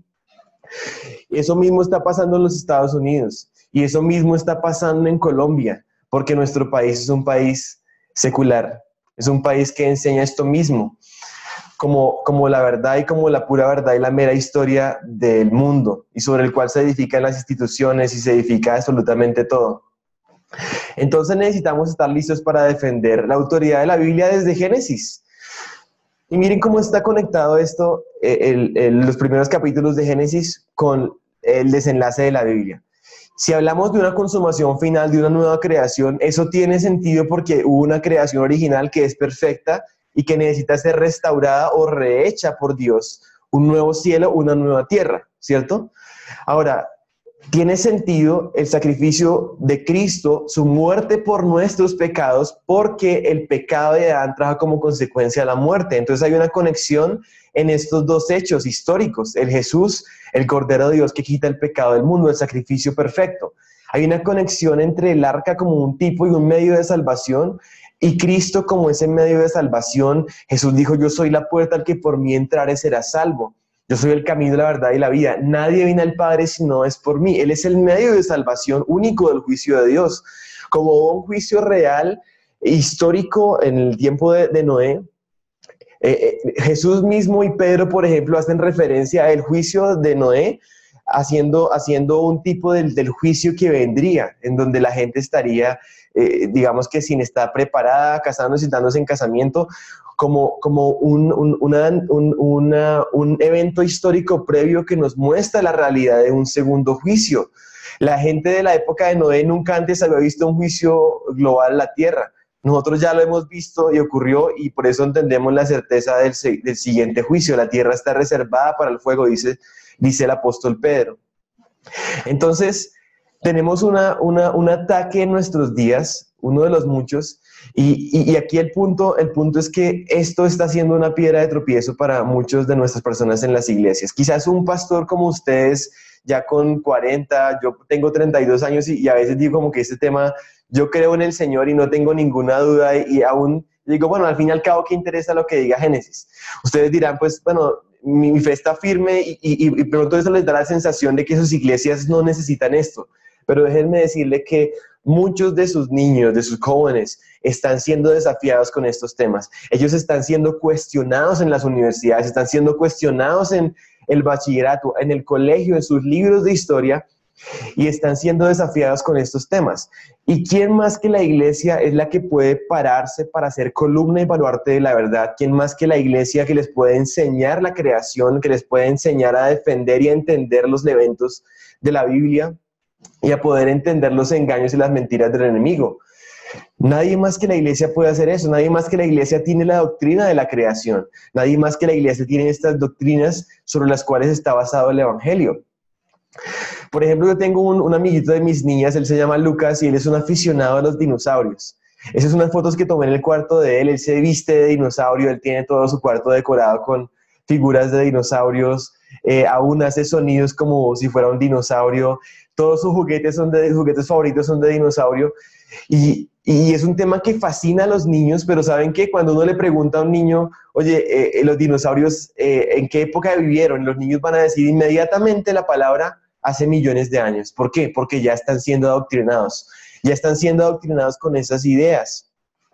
Eso mismo está pasando en los Estados Unidos y eso mismo está pasando en Colombia, porque nuestro país es un país secular, es un país que enseña esto mismo, como la verdad y como la pura verdad y la mera historia del mundo, y sobre el cual se edifican las instituciones y se edifica absolutamente todo. Entonces necesitamos estar listos para defender la autoridad de la Biblia desde Génesis. Y miren cómo está conectado esto, los primeros capítulos de Génesis con el desenlace de la Biblia. Si hablamos de una consumación final, de una nueva creación, eso tiene sentido porque hubo una creación original que es perfecta y que necesita ser restaurada o rehecha por Dios, un nuevo cielo, una nueva tierra, ¿cierto? Ahora, tiene sentido el sacrificio de Cristo, su muerte por nuestros pecados, porque el pecado de Adán trajo como consecuencia la muerte. Entonces hay una conexión en estos dos hechos históricos, el Jesús, el Cordero de Dios que quita el pecado del mundo, el sacrificio perfecto. Hay una conexión entre el arca como un tipo y un medio de salvación y Cristo como ese medio de salvación. Jesús dijo, yo soy la puerta, al que por mí entrare será salvo. Yo soy el camino, la verdad y la vida. Nadie viene al Padre si no es por mí. Él es el medio de salvación único del juicio de Dios. Como hubo un juicio real, histórico en el tiempo de Noé, Jesús mismo y Pedro, por ejemplo, hacen referencia al juicio de Noé, haciendo un tipo del juicio que vendría, en donde la gente estaría, digamos que sin estar preparada, casándose y dándose en casamiento, como un evento histórico previo que nos muestra la realidad de un segundo juicio. La gente de la época de Noé nunca antes había visto un juicio global en la tierra. Nosotros ya lo hemos visto y ocurrió, y por eso entendemos la certeza del siguiente juicio. La tierra está reservada para el fuego, dice el apóstol Pedro. Entonces, tenemos un ataque en nuestros días, uno de los muchos, y aquí el punto es que esto está siendo una piedra de tropiezo para muchas de nuestras personas en las iglesias. Quizás un pastor como ustedes, ya con 40, yo tengo 32 años y a veces digo como que este tema, yo creo en el Señor y no tengo ninguna duda y aún digo, bueno, al fin y al cabo, ¿qué interesa lo que diga Génesis? Ustedes dirán, pues, bueno, mi fe está firme y pronto eso les da la sensación de que sus iglesias no necesitan esto. Pero déjenme decirle que muchos de sus niños, de sus jóvenes, están siendo desafiados con estos temas. Ellos están siendo cuestionados en las universidades, están siendo cuestionados en el bachillerato, en el colegio, en sus libros de historia, y están siendo desafiados con estos temas. ¿Y quién más que la iglesia es la que puede pararse para ser columna y baluarte de la verdad? ¿Quién más que la iglesia que les puede enseñar la creación, que les puede enseñar a defender y a entender los eventos de la Biblia y a poder entender los engaños y las mentiras del enemigo? Nadie más que la iglesia puede hacer eso. Nadie más que la iglesia tiene la doctrina de la creación. Nadie más que la iglesia tiene estas doctrinas sobre las cuales está basado el evangelio. Por ejemplo, yo tengo un amiguito de mis niñas, él se llama Lucas y él es un aficionado a los dinosaurios. Esas son unas fotos que tomé en el cuarto de él. Él se viste de dinosaurio, él tiene todo su cuarto decorado con figuras de dinosaurios, aún hace sonidos como si fuera un dinosaurio. Todos sus juguetes favoritos son de dinosaurio. Y es un tema que fascina a los niños, pero ¿saben qué? Cuando uno le pregunta a un niño, oye, los dinosaurios, ¿en qué época vivieron? Los niños van a decir inmediatamente la palabra hace millones de años. ¿Por qué? Porque ya están siendo adoctrinados. Ya están siendo adoctrinados con esas ideas.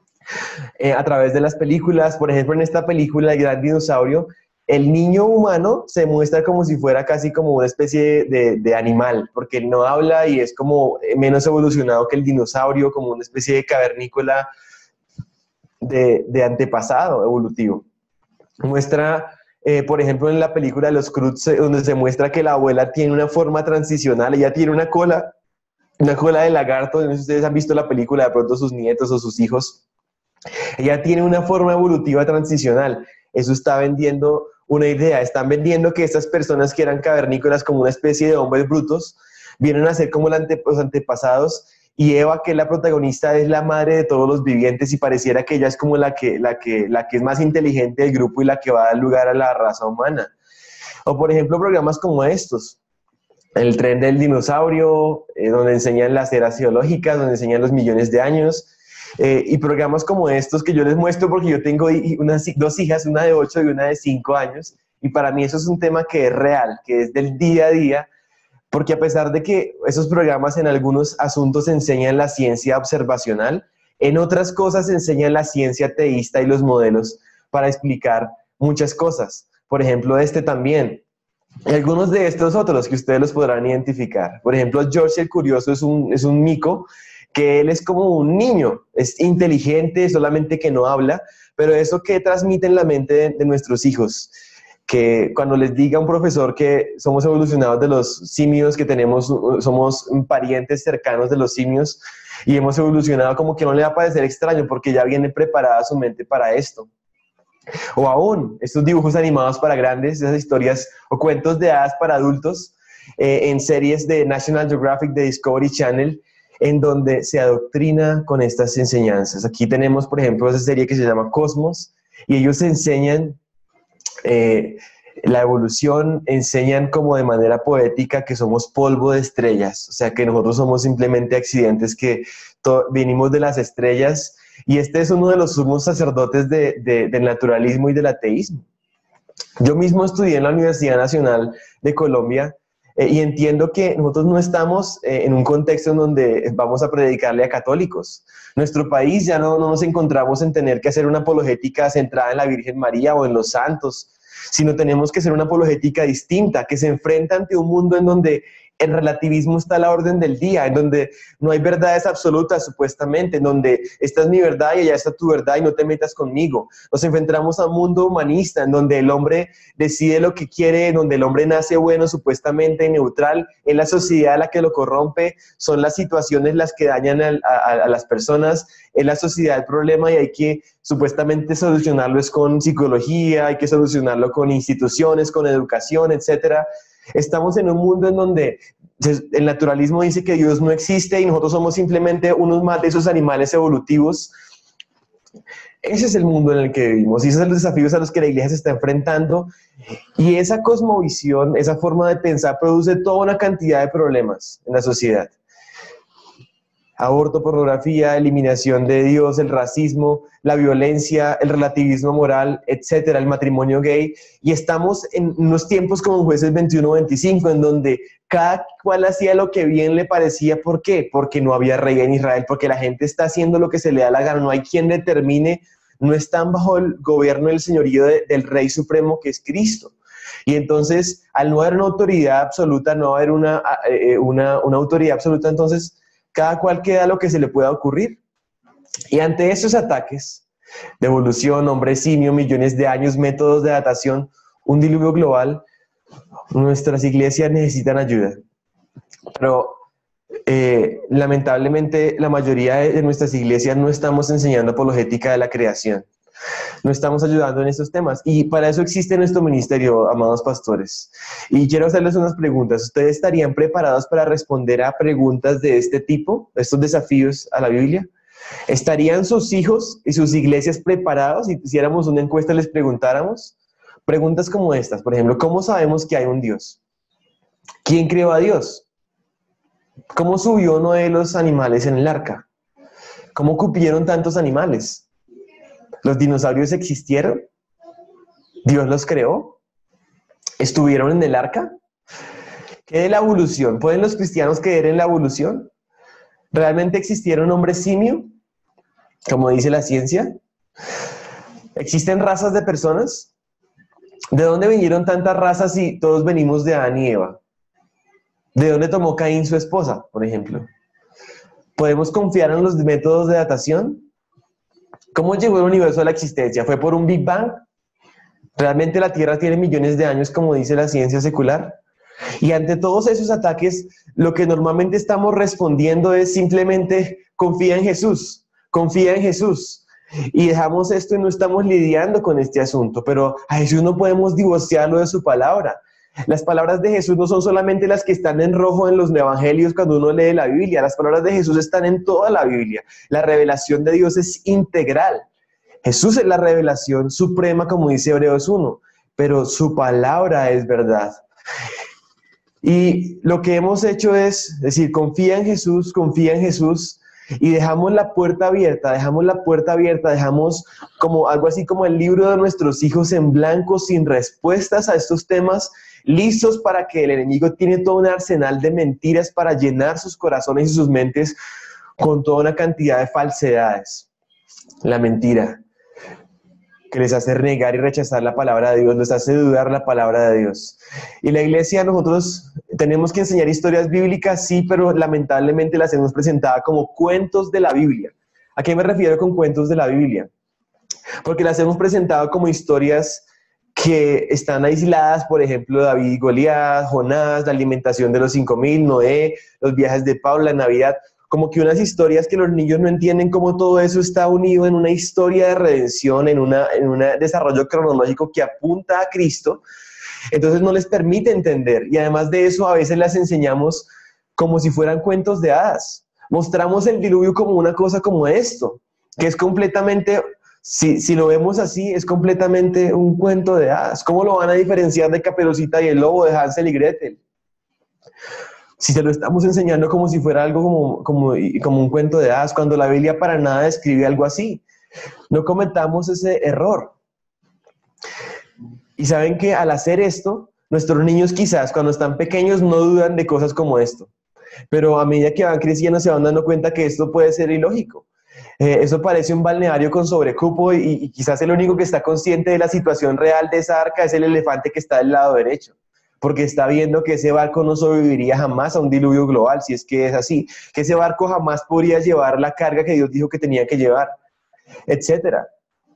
A través de las películas, por ejemplo, en esta película, El Gran Dinosaurio, el niño humano se muestra como si fuera casi como una especie de animal, porque él no habla y es como menos evolucionado que el dinosaurio, como una especie de cavernícola de antepasado evolutivo. Muestra, por ejemplo, en la película de los Croods, donde se muestra que la abuela tiene una forma transicional, ella tiene una cola de lagarto. No sé si ustedes han visto la película, de pronto sus nietos o sus hijos. Ella tiene una forma evolutiva transicional. Eso está vendiendo una idea. Están vendiendo que estas personas que eran cavernícolas, como una especie de hombres brutos, vienen a ser como los antepasados, y Eva, que es la protagonista, es la madre de todos los vivientes y pareciera que ella es como la que es más inteligente del grupo y la que va a dar lugar a la raza humana. O por ejemplo, programas como estos. El tren del dinosaurio, donde enseñan las eras geológicas, donde enseñan los millones de años. Y programas como estos que yo les muestro porque yo tengo dos hijas, una de 8 y una de 5 años, y para mí eso es un tema que es real, que es del día a día, porque a pesar de que esos programas en algunos asuntos enseñan la ciencia observacional, en otras cosas enseñan la ciencia teísta y los modelos para explicar muchas cosas. Por ejemplo, este también. Y algunos de estos otros que ustedes los podrán identificar. Por ejemplo, George el Curioso es un mico, que él es como un niño, es inteligente, solamente que no habla, pero eso que transmite en la mente de nuestros hijos, que cuando les diga un profesor que somos evolucionados de los simios, que somos parientes cercanos de los simios y hemos evolucionado, como que no le va a parecer extraño porque ya viene preparada su mente para esto. O aún, estos dibujos animados para grandes, esas historias o cuentos de hadas para adultos en series de National Geographic, de Discovery Channel, en donde se adoctrina con estas enseñanzas. Aquí tenemos, por ejemplo, esa serie que se llama Cosmos, y ellos enseñan la evolución, enseñan como de manera poética que somos polvo de estrellas, o sea que nosotros somos simplemente accidentes que venimos de las estrellas, y este es uno de los sumos sacerdotes del naturalismo y del ateísmo. Yo mismo estudié en la Universidad Nacional de Colombia, y entiendo que nosotros no estamos en un contexto en donde vamos a predicarle a católicos. Nuestro país ya no nos encontramos en tener que hacer una apologética centrada en la Virgen María o en los santos, sino tenemos que ser una apologética distinta, que se enfrenta ante un mundo en donde el relativismo está a la orden del día, en donde no hay verdades absolutas supuestamente, en donde esta es mi verdad y allá está tu verdad y no te metas conmigo. Nos enfrentamos a un mundo humanista, en donde el hombre decide lo que quiere, en donde el hombre nace bueno supuestamente y neutral, es la sociedad la que lo corrompe, son las situaciones las que dañan a las personas, es la sociedad el problema y hay que supuestamente solucionarlo es con psicología, hay que solucionarlo con instituciones, con educación, etcétera. Estamos en un mundo en donde el naturalismo dice que Dios no existe y nosotros somos simplemente unos más de esos animales evolutivos. Ese es el mundo en el que vivimos y esos son los desafíos a los que la iglesia se está enfrentando. Y esa cosmovisión, esa forma de pensar produce toda una cantidad de problemas en la sociedad. Aborto, pornografía, eliminación de Dios, el racismo, la violencia, el relativismo moral, etcétera, el matrimonio gay. Y estamos en unos tiempos como en Jueces 21-25, en donde cada cual hacía lo que bien le parecía. ¿Por qué? Porque no había rey en Israel, porque la gente está haciendo lo que se le da la gana, no hay quien determine, no están bajo el gobierno del señorío del Rey Supremo, que es Cristo. Y entonces, al no haber una autoridad absoluta, no haber una autoridad absoluta, entonces cada cual queda lo que se le pueda ocurrir. Y ante esos ataques de evolución, hombre simio, millones de años, métodos de datación, un diluvio global, nuestras iglesias necesitan ayuda. Pero lamentablemente la mayoría de nuestras iglesias no estamos enseñando apologética de la creación. No estamos ayudando en estos temas. Y para eso existe nuestro ministerio, amados pastores. Y quiero hacerles unas preguntas. ¿Ustedes estarían preparados para responder a preguntas de este tipo, estos desafíos a la Biblia? ¿Estarían sus hijos y sus iglesias preparados si hiciéramos una encuesta y les preguntáramos? Preguntas como estas, por ejemplo, ¿cómo sabemos que hay un Dios? ¿Quién creó a Dios? ¿Cómo subió uno de los animales en el arca? ¿Cómo cupieron tantos animales? ¿Los dinosaurios existieron? ¿Dios los creó? ¿Estuvieron en el arca? ¿Qué de la evolución? ¿Pueden los cristianos creer en la evolución? ¿Realmente existieron hombres simio? Como dice la ciencia. ¿Existen razas de personas? ¿De dónde vinieron tantas razas si todos venimos de Adán y Eva? ¿De dónde tomó Caín su esposa, por ejemplo? ¿Podemos confiar en los métodos de datación? ¿Cómo llegó el universo a la existencia? ¿Fue por un Big Bang? ¿Realmente la Tierra tiene millones de años, como dice la ciencia secular? Y ante todos esos ataques, lo que normalmente estamos respondiendo es simplemente confía en Jesús, confía en Jesús. Y dejamos esto y no estamos lidiando con este asunto, pero a Jesús no podemos divorciarlo de su palabra. Las palabras de Jesús no son solamente las que están en rojo en los evangelios cuando uno lee la Biblia. Las palabras de Jesús están en toda la Biblia. La revelación de Dios es integral. Jesús es la revelación suprema, como dice Hebreos 1, pero su palabra es verdad. Y lo que hemos hecho es decir, confía en Jesús, y dejamos la puerta abierta, dejamos como algo así como el libro de nuestros hijos en blanco, sin respuestas a estos temas, listos para que el enemigo tiene todo un arsenal de mentiras para llenar sus corazones y sus mentes con toda una cantidad de falsedades. La mentira que les hace negar y rechazar la palabra de Dios, les hace dudar la palabra de Dios. Y la iglesia, nosotros tenemos que enseñar historias bíblicas, sí, pero lamentablemente las hemos presentado como cuentos de la Biblia. ¿A qué me refiero con cuentos de la Biblia? Porque las hemos presentado como historias que están aisladas, por ejemplo, David y Goliat, Jonás, la alimentación de los 5,000, Noé, los viajes de Pablo, la Navidad, como que unas historias que los niños no entienden cómo todo eso está unido en una historia de redención, en un desarrollo cronológico que apunta a Cristo. Entonces no les permite entender. Y además de eso, a veces las enseñamos como si fueran cuentos de hadas. Mostramos el diluvio como una cosa como esto, que es completamente, si lo vemos así, es completamente un cuento de hadas. ¿Cómo lo van a diferenciar de Caperucita y el Lobo, de Hansel y Gretel? Si se lo estamos enseñando como si fuera algo como un cuento de hadas, cuando la Biblia para nada describe algo así. No cometamos ese error. Y saben que al hacer esto, nuestros niños quizás cuando están pequeños no dudan de cosas como esto. Pero a medida que van creciendo se van dando cuenta que esto puede ser ilógico. Eso parece un balneario con sobrecupo y quizás el único que está consciente de la situación real de esa arca es el elefante que está del lado derecho, porque está viendo que ese barco no sobreviviría jamás a un diluvio global, si es que es así, que ese barco jamás podría llevar la carga que Dios dijo que tenía que llevar, etcétera.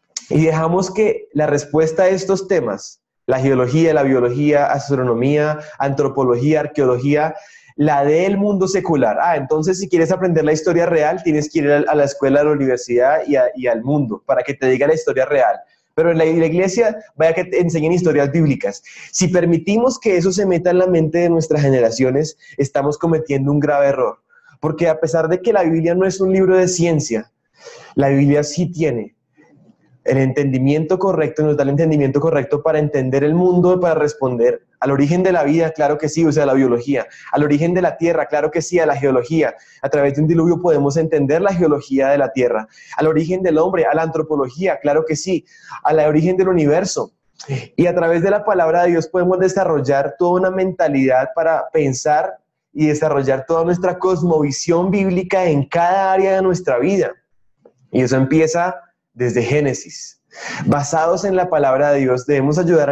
Y dejamos que la respuesta a estos temas, la geología, la biología, astronomía, antropología, arqueología, la del mundo secular. Entonces si quieres aprender la historia real, tienes que ir a la escuela, a la universidad y al mundo para que te diga la historia real. Pero en la iglesia, vaya que te enseñen historias bíblicas. Si permitimos que eso se meta en la mente de nuestras generaciones, estamos cometiendo un grave error. Porque a pesar de que la Biblia no es un libro de ciencia, la Biblia sí tiene el entendimiento correcto, nos da el entendimiento correcto para entender el mundo, para responder al origen de la vida, claro que sí, o sea, la biología, al origen de la tierra, claro que sí, a la geología. A través de un diluvio podemos entender la geología de la tierra, al origen del hombre, a la antropología, claro que sí, al origen del universo. Y a través de la palabra de Dios podemos desarrollar toda una mentalidad para pensar y desarrollar toda nuestra cosmovisión bíblica en cada área de nuestra vida. Y eso empieza desde Génesis. Basados en la palabra de Dios, debemos ayudar a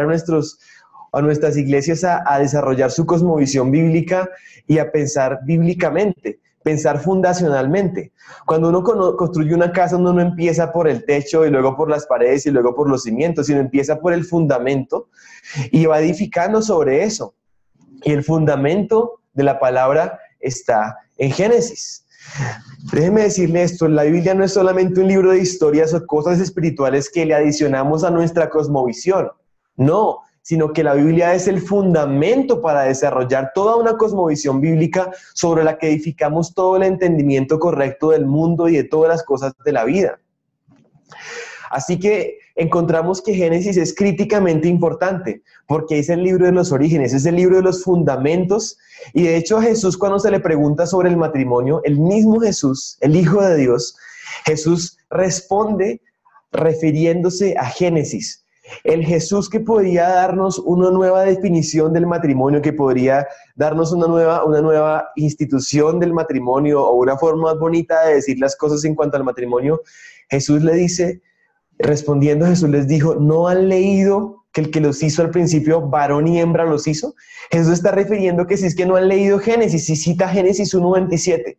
nuestras iglesias a desarrollar su cosmovisión bíblica y a pensar bíblicamente, pensar fundacionalmente. Cuando uno construye una casa, uno no empieza por el techo y luego por las paredes y luego por los cimientos, sino empieza por el fundamento y va edificando sobre eso. Y el fundamento de la palabra está en Génesis. Déjeme decirle esto, la Biblia no es solamente un libro de historias o cosas espirituales que le adicionamos a nuestra cosmovisión, no, sino que la Biblia es el fundamento para desarrollar toda una cosmovisión bíblica sobre la que edificamos todo el entendimiento correcto del mundo y de todas las cosas de la vida. Así que encontramos que Génesis es críticamente importante, porque es el libro de los orígenes, es el libro de los fundamentos, y de hecho a Jesús cuando se le pregunta sobre el matrimonio, el mismo Jesús, el Hijo de Dios, Jesús responde refiriéndose a Génesis. El Jesús que podría darnos una nueva definición del matrimonio, que podría darnos una nueva institución del matrimonio o una forma más bonita de decir las cosas en cuanto al matrimonio, Jesús le dice, respondiendo Jesús les dijo, ¿no han leído que el que los hizo al principio, varón y hembra los hizo? Jesús está refiriendo que si es que no han leído Génesis, y cita Génesis 1:27.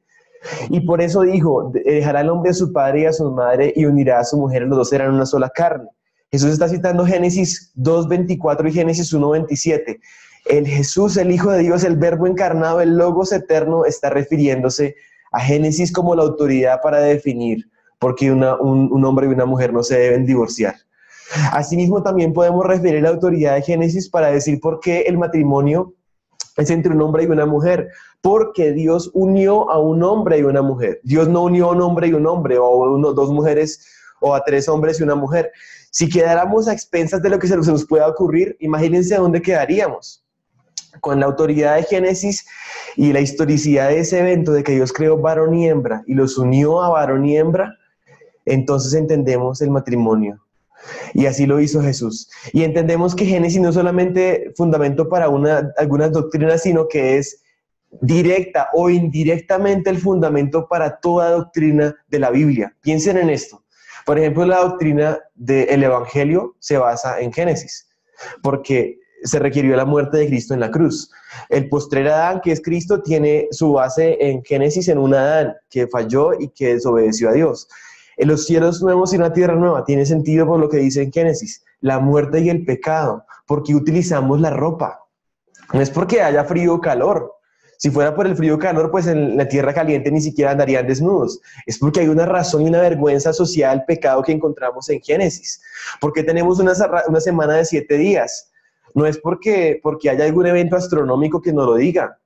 Y por eso dijo, dejará el hombre a su padre y a su madre y unirá a su mujer, los dos serán una sola carne. Jesús está citando Génesis 2:24 y Génesis 1:27. El Jesús, el Hijo de Dios, el Verbo encarnado, el Logos eterno, está refiriéndose a Génesis como la autoridad para definir porque un hombre y una mujer no se deben divorciar. Asimismo, también podemos referir la autoridad de Génesis para decir por qué el matrimonio es entre un hombre y una mujer, porque Dios unió a un hombre y una mujer. Dios no unió a un hombre y un hombre, o dos mujeres, o a tres hombres y una mujer. Si quedáramos a expensas de lo que se nos pueda ocurrir, imagínense a dónde quedaríamos. Con la autoridad de Génesis y la historicidad de ese evento de que Dios creó varón y hembra y los unió a varón y hembra, entonces entendemos el matrimonio. Y así lo hizo Jesús. Y entendemos que Génesis no es solamente fundamento para algunas doctrinas, sino que es directa o indirectamente el fundamento para toda doctrina de la Biblia. Piensen en esto. Por ejemplo, la doctrina del Evangelio se basa en Génesis, porque se requirió la muerte de Cristo en la cruz. El postrer Adán, que es Cristo, tiene su base en Génesis, en un Adán que falló y que desobedeció a Dios. En los cielos nuevos y una tierra nueva tiene sentido por lo que dice en Génesis, la muerte y el pecado, porque utilizamos la ropa. No es porque haya frío o calor. Si fuera por el frío o calor, pues en la tierra caliente ni siquiera andarían desnudos. Es porque hay una razón y una vergüenza asociada al pecado que encontramos en Génesis. Porque tenemos una semana de 7 días. No es porque haya algún evento astronómico que nos lo diga.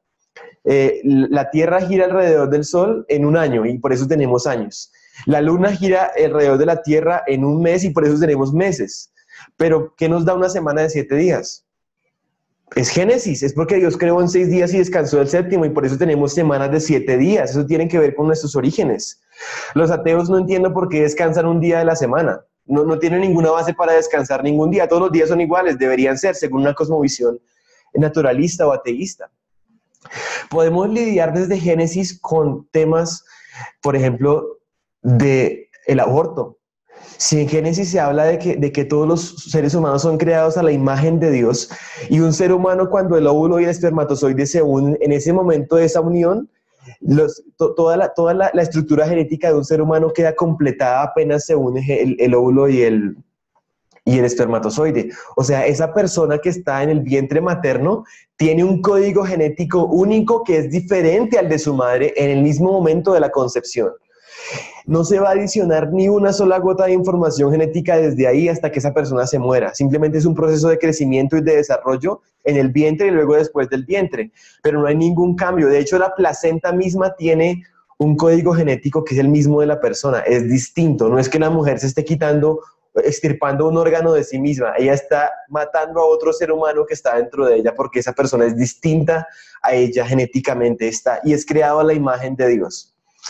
La tierra gira alrededor del sol en un año y por eso tenemos años. La luna gira alrededor de la tierra en un mes y por eso tenemos meses. Pero, ¿qué nos da una semana de 7 días? Es Génesis, es porque Dios creó en 6 días y descansó el séptimo y por eso tenemos semanas de 7 días. Eso tiene que ver con nuestros orígenes. Los ateos no entiendo por qué descansan un día de la semana. No tienen ninguna base para descansar ningún día. Todos los días son iguales, deberían ser, según una cosmovisión naturalista o ateísta. Podemos lidiar desde Génesis con temas, por ejemplo, del aborto. Si en Génesis se habla de que todos los seres humanos son creados a la imagen de Dios, y un ser humano, cuando el óvulo y el espermatozoide se unen, en ese momento de esa unión, toda la estructura genética de un ser humano queda completada apenas se une el óvulo y el espermatozoide. O sea, esa persona que está en el vientre materno tiene un código genético único que es diferente al de su madre en el mismo momento de la concepción. No se va a adicionar ni una sola gota de información genética desde ahí hasta que esa persona se muera. Simplemente es un proceso de crecimiento y de desarrollo en el vientre y luego después del vientre. Pero no hay ningún cambio. De hecho, la placenta misma tiene un código genético que es el mismo de la persona. Es distinto. No es que la mujer se esté extirpando un órgano de sí misma. Ella está matando a otro ser humano que está dentro de ella porque esa persona es distinta a ella genéticamente y es creado a la imagen de Dios.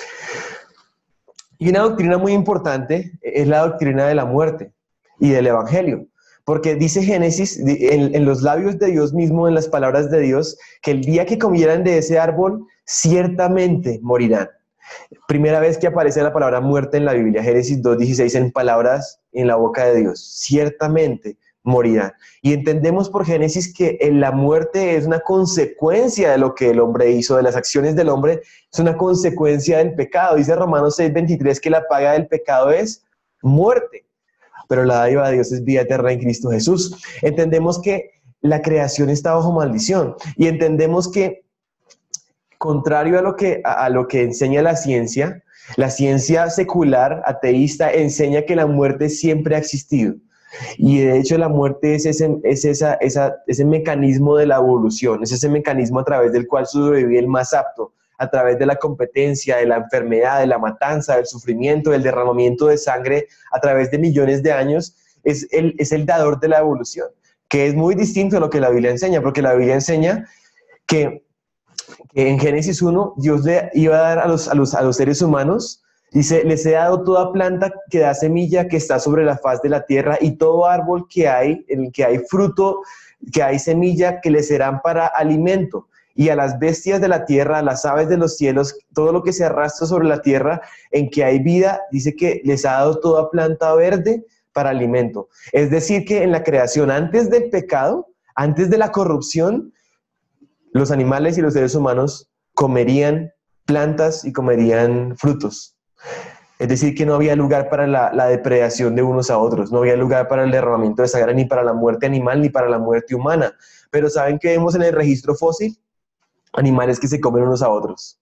Y una doctrina muy importante es la doctrina de la muerte y del Evangelio, porque dice Génesis, en los labios de Dios mismo, en las palabras de Dios, que el día que comieran de ese árbol, ciertamente morirán. Primera vez que aparece la palabra muerte en la Biblia, Génesis 2:16, en palabras en la boca de Dios, ciertamente morirán. Y entendemos por Génesis que la muerte es una consecuencia de lo que el hombre hizo, de las acciones del hombre, es una consecuencia del pecado. Dice Romanos 6:23 que la paga del pecado es muerte, pero la dádiva de Dios es vida eterna en Cristo Jesús. Entendemos que la creación está bajo maldición y entendemos que, contrario a lo que enseña la ciencia secular, ateísta, enseña que la muerte siempre ha existido. Y de hecho la muerte es ese mecanismo de la evolución, es ese mecanismo a través del cual sobrevive el más apto, a través de la competencia, de la enfermedad, de la matanza, del sufrimiento, del derramamiento de sangre a través de millones de años, es el dador de la evolución, que es muy distinto a lo que la Biblia enseña, porque la Biblia enseña que en Génesis 1 Dios le iba a dar a los seres humanos. Dice, les he dado toda planta que da semilla que está sobre la faz de la tierra y todo árbol en el que hay fruto, que hay semilla, que les serán para alimento. Y a las bestias de la tierra, a las aves de los cielos, todo lo que se arrastra sobre la tierra en que hay vida, dice que les ha dado toda planta verde para alimento. Es decir, que en la creación, antes del pecado, antes de la corrupción, los animales y los seres humanos comerían plantas y comerían frutos. Es decir, que no había lugar para la depredación de unos a otros, no había lugar para el derramamiento de sangre, ni para la muerte animal, ni para la muerte humana. Pero ¿saben qué vemos en el registro fósil? Animales que se comen unos a otros.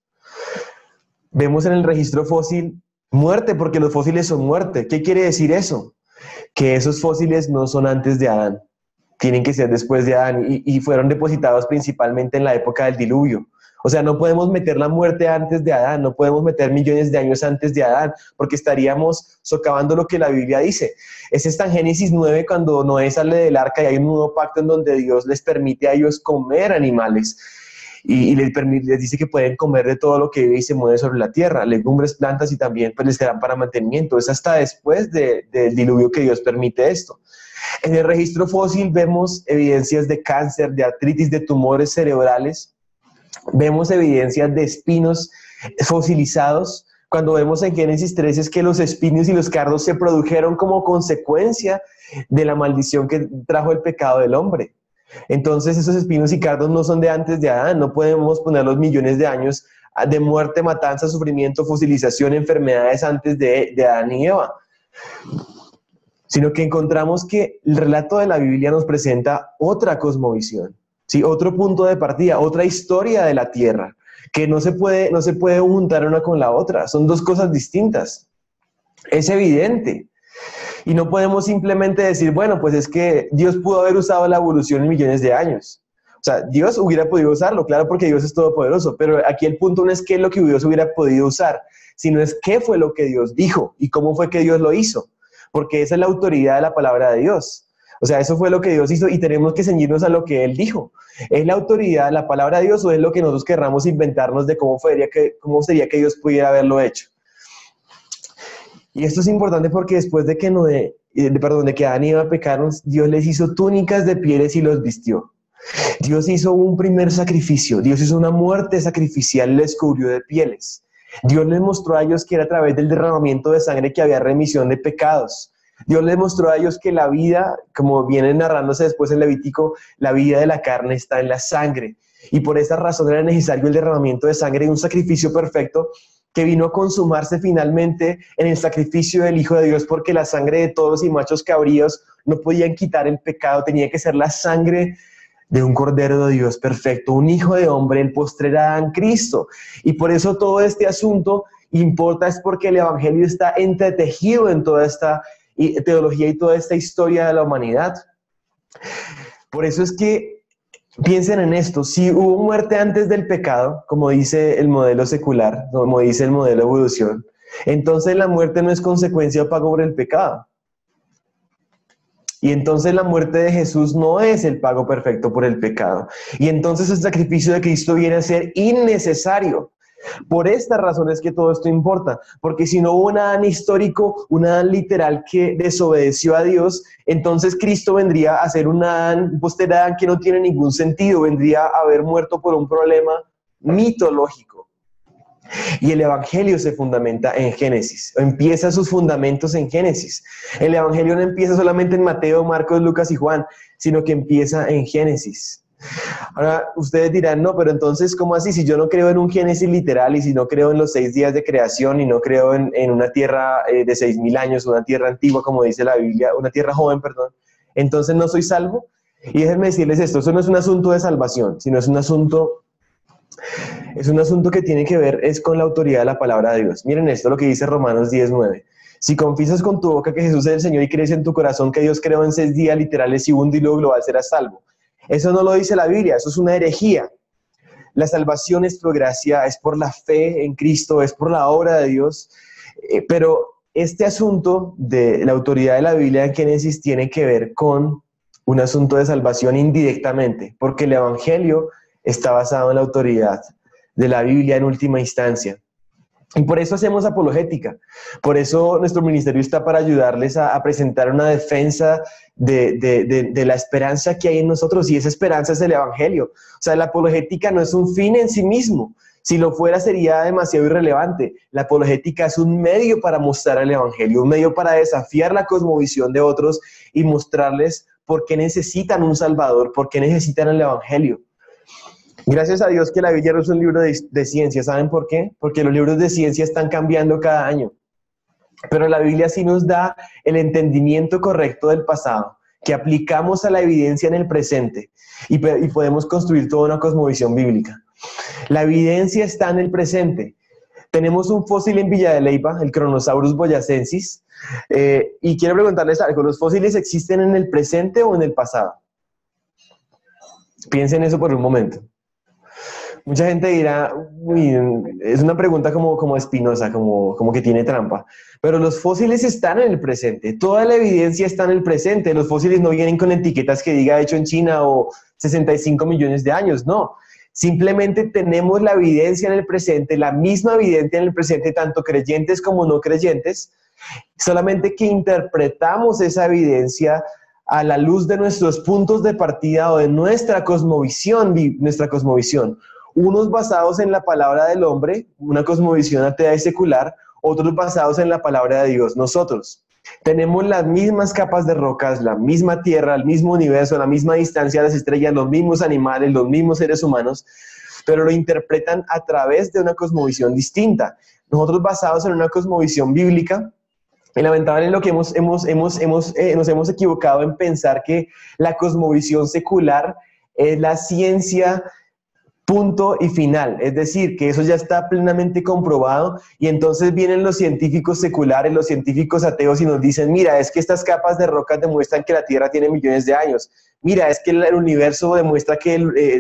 Vemos en el registro fósil muerte, porque los fósiles son muerte. ¿Qué quiere decir eso? Que esos fósiles no son antes de Adán, tienen que ser después de Adán y fueron depositados principalmente en la época del diluvio. O sea, no podemos meter la muerte antes de Adán, no podemos meter millones de años antes de Adán, porque estaríamos socavando lo que la Biblia dice. Ese está en Génesis 9, cuando Noé sale del arca y hay un nuevo pacto en donde Dios les permite a ellos comer animales y les dice que pueden comer de todo lo que vive y se mueve sobre la tierra, legumbres, plantas, y también pues les serán para mantenimiento. Es hasta después del diluvio que Dios permite esto. En el registro fósil vemos evidencias de cáncer, de artritis, de tumores cerebrales. Vemos evidencias de espinos fosilizados. Cuando vemos en Génesis 3 es que los espinos y los cardos se produjeron como consecuencia de la maldición que trajo el pecado del hombre. Entonces esos espinos y cardos no son de antes de Adán, no podemos poner los millones de años de muerte, matanza, sufrimiento, fosilización, enfermedades antes de Adán y Eva. Sino que encontramos que el relato de la Biblia nos presenta otra cosmovisión. Sí, otro punto de partida, otra historia de la tierra, que no se puede juntar una con la otra, son dos cosas distintas. Es evidente. Y no podemos simplemente decir, bueno, pues es que Dios pudo haber usado la evolución en millones de años. O sea, Dios hubiera podido usarlo, claro, porque Dios es todopoderoso, pero aquí el punto no es qué es lo que Dios hubiera podido usar, sino es qué fue lo que Dios dijo y cómo fue que Dios lo hizo, porque esa es la autoridad de la palabra de Dios. O sea, eso fue lo que Dios hizo y tenemos que ceñirnos a lo que Él dijo. ¿Es la autoridad, la palabra de Dios, o es lo que nosotros querramos inventarnos de cómo sería que Dios pudiera haberlo hecho? Y esto es importante porque después de que Adán y Eva pecaron, Dios les hizo túnicas de pieles y los vistió. Dios hizo un primer sacrificio, Dios hizo una muerte sacrificial y les cubrió de pieles. Dios les mostró a ellos que era a través del derramamiento de sangre que había remisión de pecados. Dios les mostró a ellos que la vida, como viene narrándose después en Levítico, la vida de la carne está en la sangre. Y por esa razón era necesario el derramamiento de sangre y un sacrificio perfecto que vino a consumarse finalmente en el sacrificio del Hijo de Dios, porque la sangre de toros y machos cabríos no podían quitar el pecado, tenía que ser la sangre de un Cordero de Dios perfecto, un Hijo de hombre, el postrer Adán, Cristo. Y por eso todo este asunto importa, es porque el Evangelio está entretejido en toda esta teología y toda esta historia de la humanidad. Por eso es que piensen en esto: si hubo muerte antes del pecado, como dice el modelo secular, como dice el modelo de evolución, entonces la muerte no es consecuencia o pago por el pecado. Y entonces la muerte de Jesús no es el pago perfecto por el pecado. Y entonces el sacrificio de Cristo viene a ser innecesario. Por esta razón es que todo esto importa, porque si no hubo un Adán histórico, un Adán literal que desobedeció a Dios, entonces Cristo vendría a ser un Adán, posterior Adán, que no tiene ningún sentido, vendría a haber muerto por un problema mitológico. Y el Evangelio se fundamenta en Génesis, empieza sus fundamentos en Génesis. El Evangelio no empieza solamente en Mateo, Marcos, Lucas y Juan, sino que empieza en Génesis. Ahora, ustedes dirán, no, pero entonces, ¿cómo así? Si yo no creo en un Génesis literal y si no creo en los 6 días de creación y no creo en una tierra de 6.000 años, una tierra antigua, como dice la Biblia, una tierra joven, perdón, entonces no soy salvo. Y déjenme decirles esto, eso no es un asunto de salvación, sino es un asunto que tiene que ver es con la autoridad de la palabra de Dios. Miren esto, lo que dice Romanos 10:9. Si confiesas con tu boca que Jesús es el Señor y crees en tu corazón que Dios creó en 6 días literales y un diluvio global, serás salvo. Eso no lo dice la Biblia, eso es una herejía. La salvación es por gracia, es por la fe en Cristo, es por la obra de Dios. Pero este asunto de la autoridad de la Biblia en Génesis tiene que ver con un asunto de salvación indirectamente, porque el Evangelio está basado en la autoridad de la Biblia en última instancia. Y por eso hacemos apologética. Por eso nuestro ministerio está para ayudarles a presentar una defensa de la esperanza que hay en nosotros, y esa esperanza es el Evangelio. O sea, la apologética no es un fin en sí mismo. Si lo fuera sería demasiado irrelevante. La apologética es un medio para mostrar el Evangelio, un medio para desafiar la cosmovisión de otros y mostrarles por qué necesitan un Salvador, por qué necesitan el Evangelio. Gracias a Dios que la Biblia no es un libro de ciencia. ¿Saben por qué? Porque los libros de ciencia están cambiando cada año. Pero la Biblia sí nos da el entendimiento correcto del pasado, que aplicamos a la evidencia en el presente y podemos construir toda una cosmovisión bíblica. La evidencia está en el presente. Tenemos un fósil en Villa de Leyva, el Kronosaurus boyacensis, y quiero preguntarles algo: ¿los fósiles existen en el presente o en el pasado? Piensen eso por un momento. Mucha gente dirá, uy, es una pregunta como espinosa, como que tiene trampa. Pero los fósiles están en el presente. Toda la evidencia está en el presente. Los fósiles no vienen con etiquetas que diga hecho en China o 65 millones de años. No. Simplemente tenemos la evidencia en el presente, la misma evidencia en el presente, tanto creyentes como no creyentes. Solamente que interpretamos esa evidencia a la luz de nuestros puntos de partida o de nuestra cosmovisión. Unos basados en la palabra del hombre, una cosmovisión atea y secular, otros basados en la palabra de Dios. Nosotros tenemos las mismas capas de rocas, la misma tierra, el mismo universo, la misma distancia de las estrellas, los mismos animales, los mismos seres humanos, pero lo interpretan a través de una cosmovisión distinta. Nosotros basados en una cosmovisión bíblica, y lamentablemente lo que nos hemos equivocado en pensar que la cosmovisión secular es la ciencia punto y final, es decir, que eso ya está plenamente comprobado, y entonces vienen los científicos seculares, los científicos ateos, y nos dicen, mira, es que estas capas de rocas demuestran que la Tierra tiene millones de años, mira, es que el universo demuestra que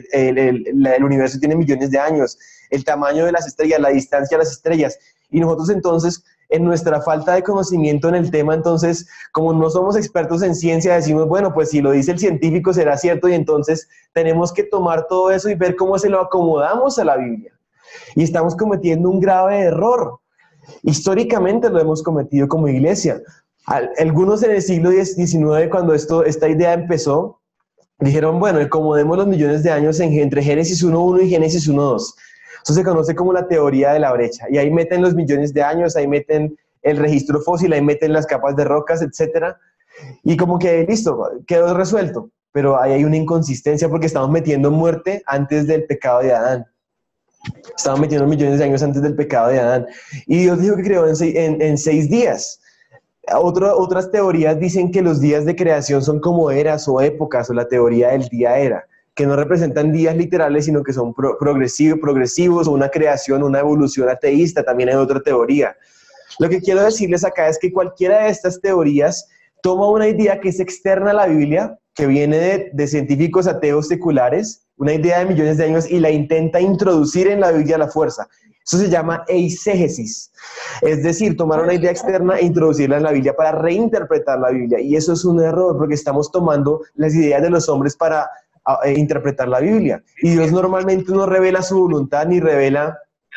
el universo tiene millones de años, el tamaño de las estrellas, la distancia de las estrellas, y nosotros entonces, en nuestra falta de conocimiento en el tema, entonces, como no somos expertos en ciencia, decimos, bueno, pues si lo dice el científico será cierto, y entonces tenemos que tomar todo eso y ver cómo se lo acomodamos a la Biblia. Y estamos cometiendo un grave error. Históricamente lo hemos cometido como iglesia. Algunos en el siglo XIX, cuando esta idea empezó, dijeron, bueno, acomodemos los millones de años entre Génesis 1.1 y Génesis 1.2. Eso se conoce como la teoría de la brecha. Y ahí meten los millones de años, ahí meten el registro fósil, ahí meten las capas de rocas, etc. Y como que listo, quedó resuelto. Pero ahí hay una inconsistencia porque estamos metiendo muerte antes del pecado de Adán. Estamos metiendo millones de años antes del pecado de Adán. Y Dios dijo que creó en 6 días. Otras teorías dicen que los días de creación son como eras o épocas, o la teoría del día-era, que no representan días literales, sino que son progresivos, o una creación, una evolución ateísta. También hay otra teoría. Lo que quiero decirles acá es que cualquiera de estas teorías toma una idea que es externa a la Biblia, que viene de científicos ateos seculares, una idea de millones de años, y la intenta introducir en la Biblia a la fuerza. Eso se llama eisegesis, es decir, tomar una idea externa e introducirla en la Biblia para reinterpretar la Biblia. Y eso es un error, porque estamos tomando las ideas de los hombres para interpretar la Biblia. Y Dios normalmente no revela su voluntad, ni revela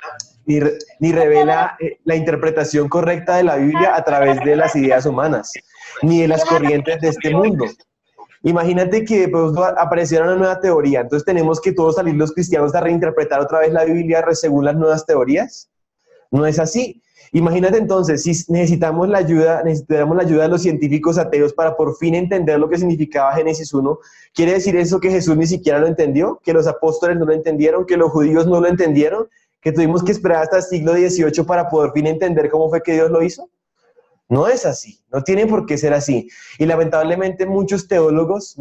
la interpretación correcta de la Biblia a través de las ideas humanas, ni de las corrientes de este mundo. Imagínate que pues, apareciera una nueva teoría, entonces tenemos que todos salir los cristianos a reinterpretar otra vez la Biblia según las nuevas teorías. No es así. Imagínate entonces, si necesitamos la ayuda de los científicos ateos para por fin entender lo que significaba Génesis 1, ¿quiere decir eso que Jesús ni siquiera lo entendió? ¿Que los apóstoles no lo entendieron? ¿Que los judíos no lo entendieron? ¿Que tuvimos que esperar hasta el siglo XVIII para por fin entender cómo fue que Dios lo hizo? No es así, no tiene por qué ser así. Y lamentablemente muchos teólogos,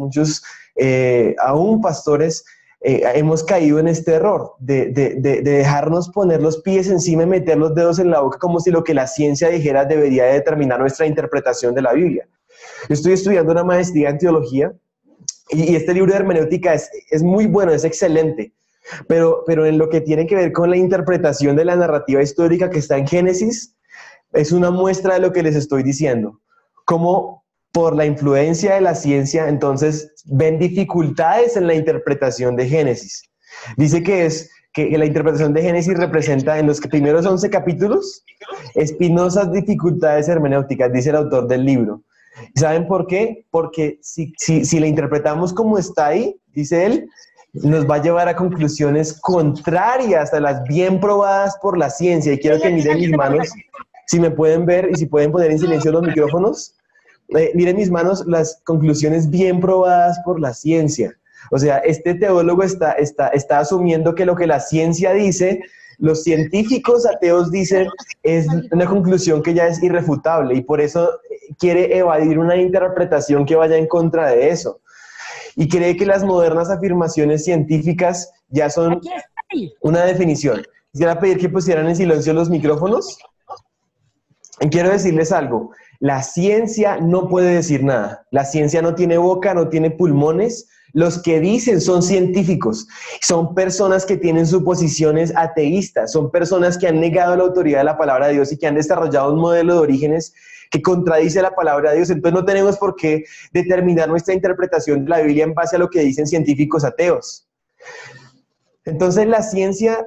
aún pastores, hemos caído en este error de dejarnos poner los pies encima y meter los dedos en la boca como si lo que la ciencia dijera debería determinar nuestra interpretación de la Biblia. Yo estoy estudiando una maestría en teología y este libro de hermenéutica es muy bueno, es excelente. Pero en lo que tiene que ver con la interpretación de la narrativa histórica que está en Génesis, es una muestra de lo que les estoy diciendo. Como por la influencia de la ciencia, entonces ven dificultades en la interpretación de Génesis. Dice que la interpretación de Génesis representa en los primeros 11 capítulos espinosas dificultades hermenéuticas, dice el autor del libro. ¿Saben por qué? Porque si la interpretamos como está ahí, dice él, nos va a llevar a conclusiones contrarias a las bien probadas por la ciencia. Y quiero que miren mis manos, si me pueden ver y si pueden poner en silencio los micrófonos. Miren mis manos, las conclusiones bien probadas por la ciencia. O sea, este teólogo está asumiendo que lo que la ciencia dice, los científicos ateos dicen, es una conclusión que ya es irrefutable y por eso quiere evadir una interpretación que vaya en contra de eso. Y cree que las modernas afirmaciones científicas ya son una definición. Quisiera pedir que pusieran en silencio los micrófonos. Y quiero decirles algo. La ciencia no puede decir nada. La ciencia no tiene boca, no tiene pulmones. Los que dicen son científicos. Son personas que tienen suposiciones ateístas. Son personas que han negado la autoridad de la palabra de Dios y que han desarrollado un modelo de orígenes que contradice la palabra de Dios. Entonces no tenemos por qué determinar nuestra interpretación de la Biblia en base a lo que dicen científicos ateos. Entonces la ciencia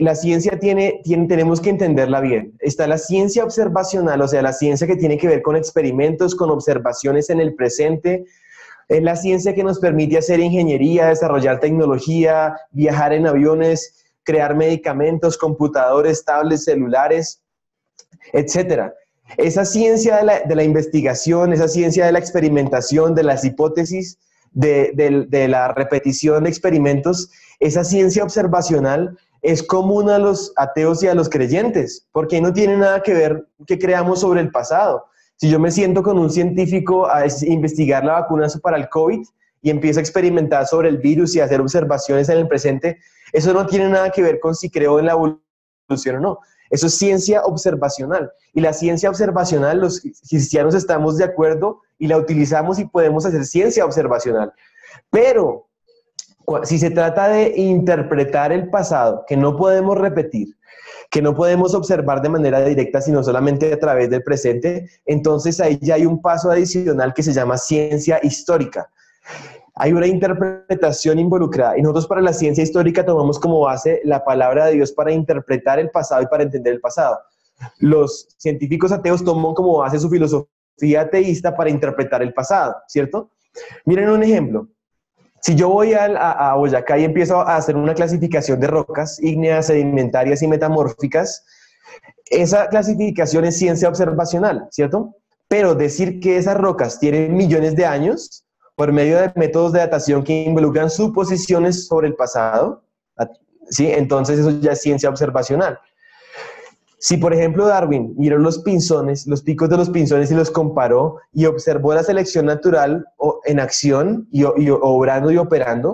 tenemos que entenderla bien. Está la ciencia observacional, o sea, la ciencia que tiene que ver con experimentos, con observaciones en el presente. Es la ciencia que nos permite hacer ingeniería, desarrollar tecnología, viajar en aviones, crear medicamentos, computadores, tablets, celulares, etc. Esa ciencia de la investigación, esa ciencia de la experimentación, de las hipótesis, de la repetición de experimentos, esa ciencia observacional es común a los ateos y a los creyentes, porque no tiene nada que ver que creamos sobre el pasado. Si yo me siento con un científico a investigar la vacuna para el COVID y empiezo a experimentar sobre el virus y a hacer observaciones en el presente, eso no tiene nada que ver con si creo en la evolución o no. Eso es ciencia observacional. Y la ciencia observacional, los cristianos estamos de acuerdo y la utilizamos y podemos hacer ciencia observacional. Pero si se trata de interpretar el pasado, que no podemos repetir, que no podemos observar de manera directa, sino solamente a través del presente, entonces ahí ya hay un paso adicional que se llama ciencia histórica. Hay una interpretación involucrada y nosotros para la ciencia histórica tomamos como base la palabra de Dios para interpretar el pasado y para entender el pasado. Los científicos ateos toman como base su filosofía ateísta para interpretar el pasado, ¿cierto? Miren un ejemplo. Si yo voy a Boyacá y empiezo a hacer una clasificación de rocas ígneas, sedimentarias y metamórficas, esa clasificación es ciencia observacional, ¿cierto? Pero decir que esas rocas tienen millones de años por medio de métodos de datación que involucran suposiciones sobre el pasado, ¿sí? Entonces eso ya es ciencia observacional. Si, por ejemplo, Darwin miró los pinzones, los picos de los pinzones y los comparó y observó la selección natural en acción y obrando y operando,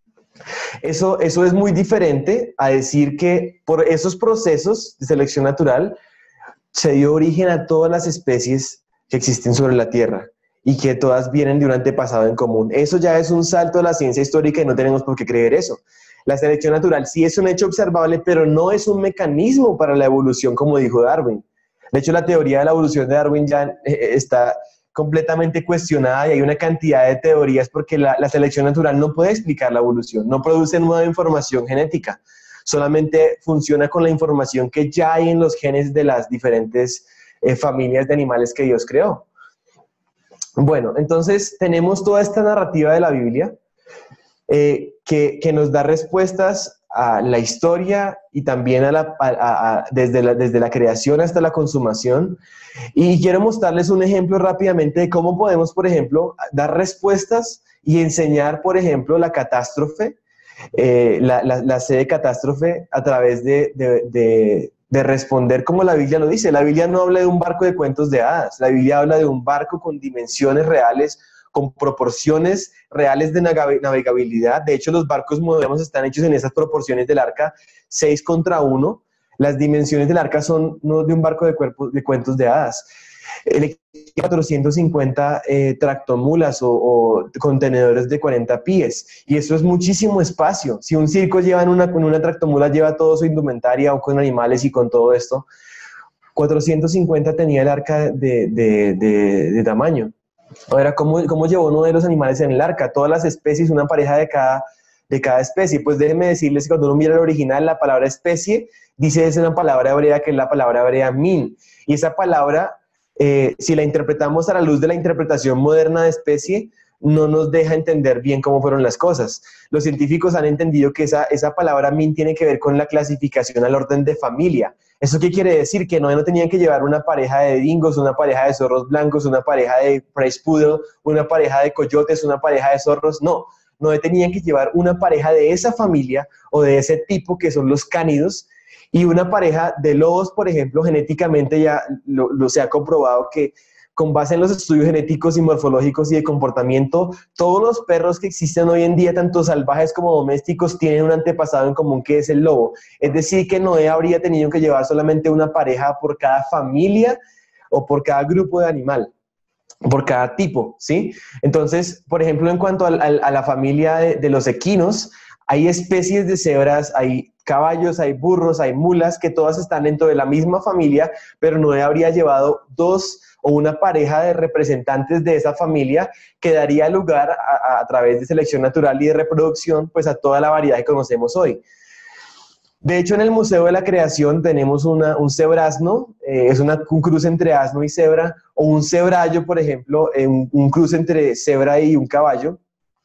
eso es muy diferente a decir que por esos procesos de selección natural se dio origen a todas las especies que existen sobre la Tierra y que todas vienen de un antepasado en común. Eso ya es un salto de la ciencia histórica y no tenemos por qué creer eso. La selección natural sí es un hecho observable, pero no es un mecanismo para la evolución, como dijo Darwin. De hecho, la teoría de la evolución de Darwin ya está completamente cuestionada y hay una cantidad de teorías porque la selección natural no puede explicar la evolución, no produce nueva información genética, solamente funciona con la información que ya hay en los genes de las diferentes familias de animales que Dios creó. Bueno, entonces tenemos toda esta narrativa de la Biblia que nos da respuestas a la historia y también desde la creación hasta la consumación. Y quiero mostrarles un ejemplo rápidamente de cómo podemos, por ejemplo, dar respuestas y enseñar, por ejemplo, la catástrofe, la C de catástrofe a través de responder como la Biblia lo dice. La Biblia no habla de un barco de cuentos de hadas, la Biblia habla de un barco con dimensiones reales, con proporciones reales de navegabilidad. De hecho, los barcos modernos están hechos en esas proporciones del arca, 6:1. Las dimensiones del arca son no de un barco de cuentos de hadas. El 450 tractomulas o contenedores de 40 pies. Y eso es muchísimo espacio. Si un circo lleva en una tractomula, lleva toda su indumentaria o con animales y con todo esto, 450 tenía el arca de tamaño. Ahora, ¿cómo llevó uno de los animales en el arca? Todas las especies, una pareja de cada especie. Pues déjenme decirles que cuando uno mira el original, la palabra especie dice es una palabra hebrea que es la palabra hebrea min. Y esa palabra, si la interpretamos a la luz de la interpretación moderna de especie, no nos deja entender bien cómo fueron las cosas. Los científicos han entendido que esa palabra min tiene que ver con la clasificación al orden de familia. ¿Eso qué quiere decir? Que no tenían que llevar una pareja de dingos, una pareja de zorros blancos, una pareja de Price Poodle, una pareja de coyotes, una pareja de zorros. No tenían que llevar una pareja de esa familia o de ese tipo que son los cánidos y una pareja de lobos, por ejemplo. Genéticamente ya se ha comprobado que con base en los estudios genéticos y morfológicos y de comportamiento, todos los perros que existen hoy en día, tanto salvajes como domésticos, tienen un antepasado en común que es el lobo. Es decir, que Noé habría tenido que llevar solamente una pareja por cada familia o por cada grupo de animal, por cada tipo, ¿sí? Entonces, por ejemplo, en cuanto a la familia de los equinos, hay especies de cebras, hay caballos, hay burros, hay mulas, que todas están dentro de la misma familia, pero Noé habría llevado dos o una pareja de representantes de esa familia que daría lugar a través de selección natural y de reproducción, pues a toda la variedad que conocemos hoy. De hecho, en el Museo de la Creación tenemos un cebrazno, es un cruce entre asno y cebra, o un cebrallo, por ejemplo, un cruce entre cebra y un caballo,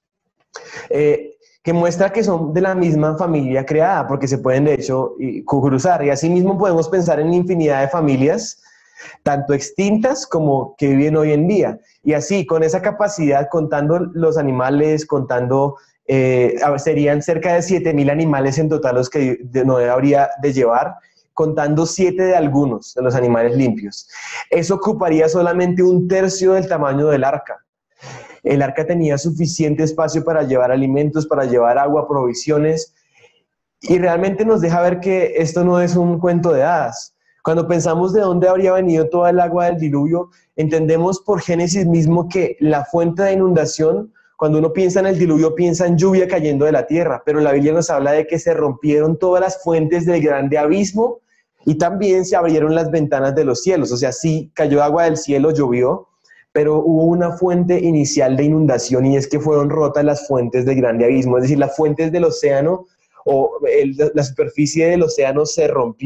que muestra que son de la misma familia creada, porque se pueden de hecho cruzar. Y así mismo podemos pensar en infinidad de familias, tanto extintas como que viven hoy en día. Y así, con esa capacidad, contando los animales, serían cerca de 7.000 animales en total los que Noé habría de llevar, contando 7 de algunos de los animales limpios. Eso ocuparía solamente 1/3 del tamaño del arca. El arca tenía suficiente espacio para llevar alimentos, para llevar agua, provisiones, y realmente nos deja ver que esto no es un cuento de hadas. Cuando pensamos de dónde habría venido toda el agua del diluvio, entendemos por Génesis mismo que la fuente de inundación, cuando uno piensa en el diluvio, piensa en lluvia cayendo de la tierra, pero la Biblia nos habla de que se rompieron todas las fuentes del grande abismo y también se abrieron las ventanas de los cielos. O sea, sí cayó agua del cielo, llovió, pero hubo una fuente inicial de inundación y es que fueron rotas las fuentes del grande abismo, es decir, las fuentes del océano o la superficie del océano se rompió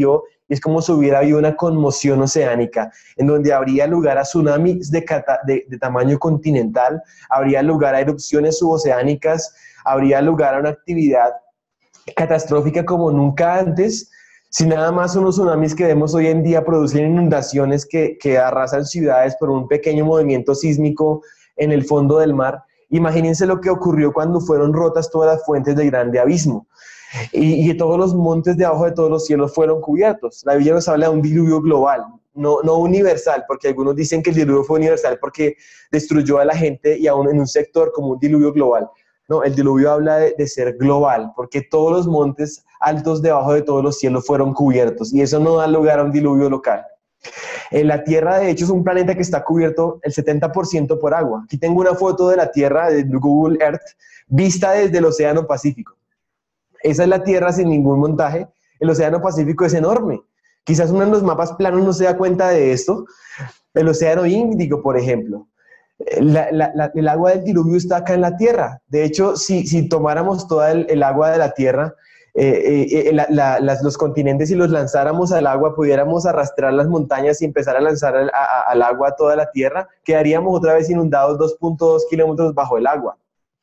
y es como si hubiera habido una conmoción oceánica, en donde habría lugar a tsunamis de tamaño continental, habría lugar a erupciones suboceánicas, habría lugar a una actividad catastrófica como nunca antes. Si nada más unos tsunamis que vemos hoy en día producen inundaciones que arrasan ciudades por un pequeño movimiento sísmico en el fondo del mar, imagínense lo que ocurrió cuando fueron rotas todas las fuentes del grande abismo y todos los montes debajo de todos los cielos fueron cubiertos. La Biblia nos habla de un diluvio global, no universal, porque algunos dicen que el diluvio fue universal porque destruyó a la gente y aún en un sector como un diluvio global. No, el diluvio habla de ser global, porque todos los montes altos debajo de todos los cielos fueron cubiertos, y eso no da lugar a un diluvio local. La Tierra, de hecho, es un planeta que está cubierto el 70% por agua. Aquí tengo una foto de la Tierra de Google Earth, vista desde el Océano Pacífico. Esa es la Tierra sin ningún montaje. El Océano Pacífico es enorme. Quizás uno en los mapas planos no se da cuenta de esto. El Océano Índico, por ejemplo. El agua del diluvio está acá en la Tierra. De hecho, si tomáramos toda el agua de la Tierra, los continentes y los lanzáramos al agua, pudiéramos arrastrar las montañas y empezar a lanzar al agua toda la Tierra, quedaríamos otra vez inundados 2.2 kilómetros bajo el agua.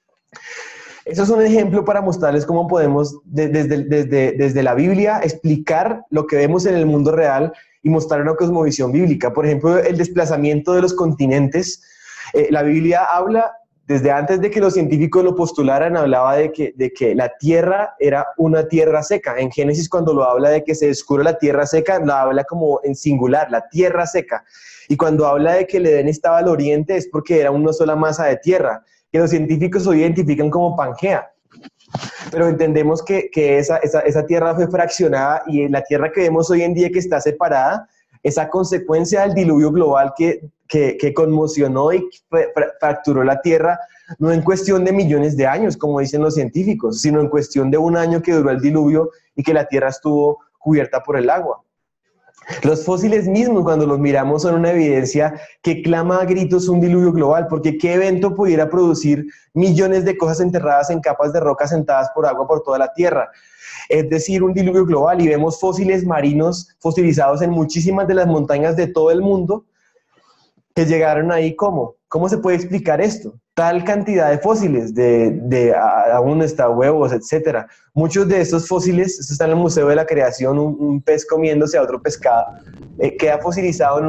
Eso es un ejemplo para mostrarles cómo podemos desde la Biblia explicar lo que vemos en el mundo real y mostrar una cosmovisión bíblica. Por ejemplo, el desplazamiento de los continentes. La Biblia habla, desde antes de que los científicos lo postularan, hablaba de que la tierra era una tierra seca. En Génesis, cuando lo habla de que se descubre la tierra seca, lo habla como en singular, la tierra seca. Y cuando habla de que el Edén estaba al oriente, es porque era una sola masa de tierra, que los científicos hoy identifican como Pangea. Pero entendemos que esa tierra fue fraccionada, y la tierra que vemos hoy en día que está separada es a consecuencia del diluvio global que conmocionó y fracturó la tierra, no en cuestión de millones de años, como dicen los científicos, sino en cuestión de un año que duró el diluvio y que la tierra estuvo cubierta por el agua. Los fósiles mismos, cuando los miramos, son una evidencia que clama a gritos un diluvio global, porque ¿qué evento pudiera producir millones de cosas enterradas en capas de roca sentadas por agua por toda la tierra? Es decir, un diluvio global, y vemos fósiles marinos fosilizados en muchísimas de las montañas de todo el mundo que llegaron ahí. ¿Cómo se puede explicar esto? Tal cantidad de fósiles, aún está huevos, etcétera. Muchos de estos fósiles, esto está en el Museo de la Creación, un pez comiéndose a otro pescado, queda fosilizado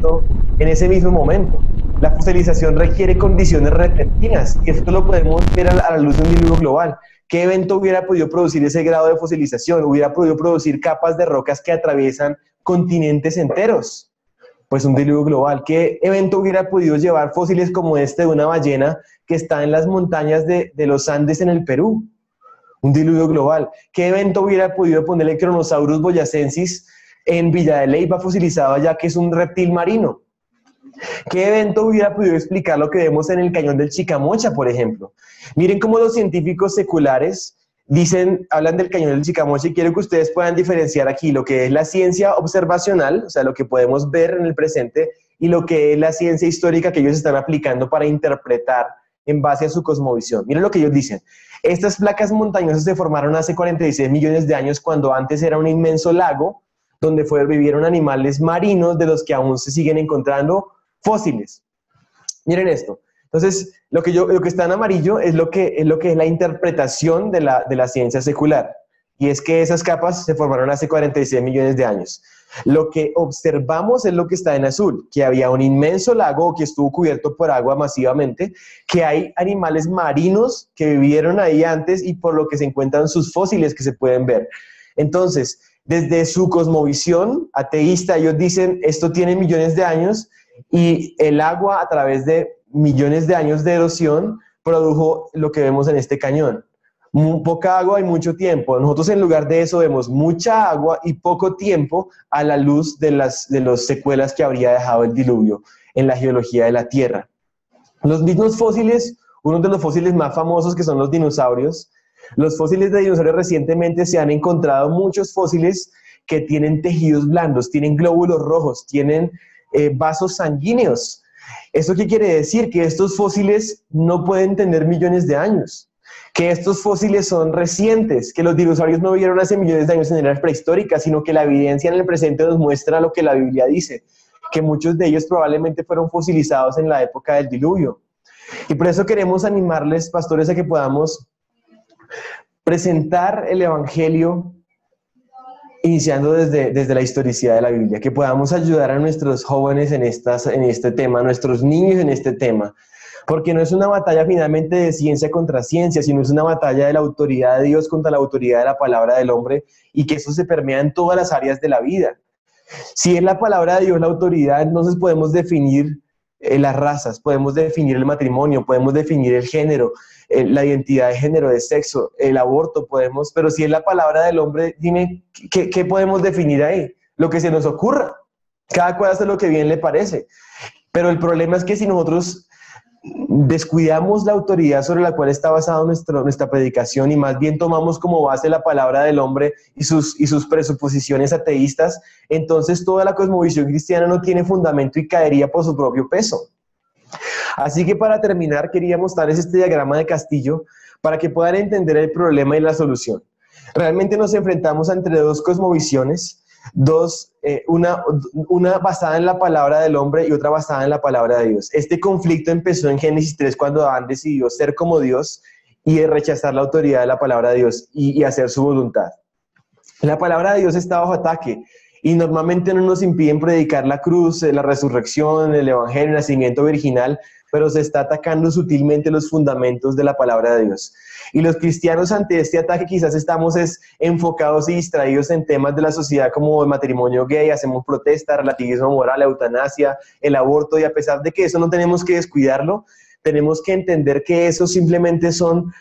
en ese mismo momento. La fosilización requiere condiciones repentinas, y esto lo podemos ver a la luz de un diluvio global. ¿Qué evento hubiera podido producir ese grado de fosilización? Hubiera podido producir capas de rocas que atraviesan continentes enteros. Pues un diluvio global. ¿Qué evento hubiera podido llevar fósiles como este de una ballena que está en las montañas de los Andes en el Perú? Un diluvio global. ¿Qué evento hubiera podido poner el Kronosaurus boyacensis en Villa de Leyva fosilizado allá, que es un reptil marino? ¿Qué evento hubiera podido explicar lo que vemos en el cañón del Chicamocha, por ejemplo? Miren cómo los científicos seculares hablan del cañón del Chicamocha, y quiero que ustedes puedan diferenciar aquí lo que es la ciencia observacional, o sea, lo que podemos ver en el presente, y lo que es la ciencia histórica que ellos están aplicando para interpretar en base a su cosmovisión. Miren lo que ellos dicen. Estas placas montañosas se formaron hace 46 millones de años, cuando antes era un inmenso lago donde vivieron animales marinos de los que aún se siguen encontrando fósiles. Miren esto. Entonces, lo que está en amarillo es lo que es la interpretación de la ciencia secular. Y es que esas capas se formaron hace 46 millones de años. Lo que observamos es lo que está en azul, que había un inmenso lago que estuvo cubierto por agua masivamente, que hay animales marinos que vivieron ahí antes y por lo que se encuentran sus fósiles que se pueden ver. Entonces, desde su cosmovisión ateísta, ellos dicen, esto tiene millones de años, y el agua, a través de millones de años de erosión, produjo lo que vemos en este cañón. Poca agua y mucho tiempo. Nosotros, en lugar de eso, vemos mucha agua y poco tiempo a la luz de las secuelas que habría dejado el diluvio en la geología de la Tierra. Los mismos fósiles, uno de los fósiles más famosos, que son los dinosaurios. Los fósiles de dinosaurios, recientemente se han encontrado muchos fósiles que tienen tejidos blandos, tienen glóbulos rojos, tienen vasos sanguíneos. ¿Esto qué quiere decir? Que estos fósiles no pueden tener millones de años, que estos fósiles son recientes, que los dinosaurios no vivieron hace millones de años en eras prehistóricas, sino que la evidencia en el presente nos muestra lo que la Biblia dice, que muchos de ellos probablemente fueron fosilizados en la época del diluvio. Y por eso queremos animarles, pastores, a que podamos presentar el Evangelio iniciando desde la historicidad de la Biblia, que podamos ayudar a nuestros jóvenes en este tema, a nuestros niños en este tema, porque no es una batalla finalmente de ciencia contra ciencia, sino es una batalla de la autoridad de Dios contra la autoridad de la palabra del hombre, y que eso se permea en todas las áreas de la vida. Si es la palabra de Dios la autoridad, entonces podemos definir las razas, podemos definir el matrimonio, podemos definir el género, la identidad de género, de sexo, el aborto, podemos, pero si es la palabra del hombre, dime, ¿qué podemos definir ahí? Lo que se nos ocurra. Cada cual hace lo que bien le parece. Pero el problema es que si nosotros descuidamos la autoridad sobre la cual está basada nuestra predicación y más bien tomamos como base la palabra del hombre y sus presuposiciones ateístas, entonces toda la cosmovisión cristiana no tiene fundamento y caería por su propio peso. Así que para terminar quería mostrarles este diagrama de castillo para que puedan entender el problema y la solución. Realmente nos enfrentamos entre dos cosmovisiones, una basada en la palabra del hombre y otra basada en la palabra de Dios. Este conflicto empezó en Génesis 3 cuando Adán decidió ser como Dios y rechazar la autoridad de la palabra de Dios y hacer su voluntad. La palabra de Dios está bajo ataque y normalmente no nos impiden predicar la cruz, la resurrección, el evangelio, el nacimiento virginal, pero se está atacando sutilmente los fundamentos de la palabra de Dios. Y los cristianos ante este ataque quizás estamos enfocados y distraídos en temas de la sociedad como el matrimonio gay, hacemos protesta, relativismo moral, eutanasia, el aborto, y a pesar de que eso no tenemos que descuidarlo, tenemos que entender que eso simplemente son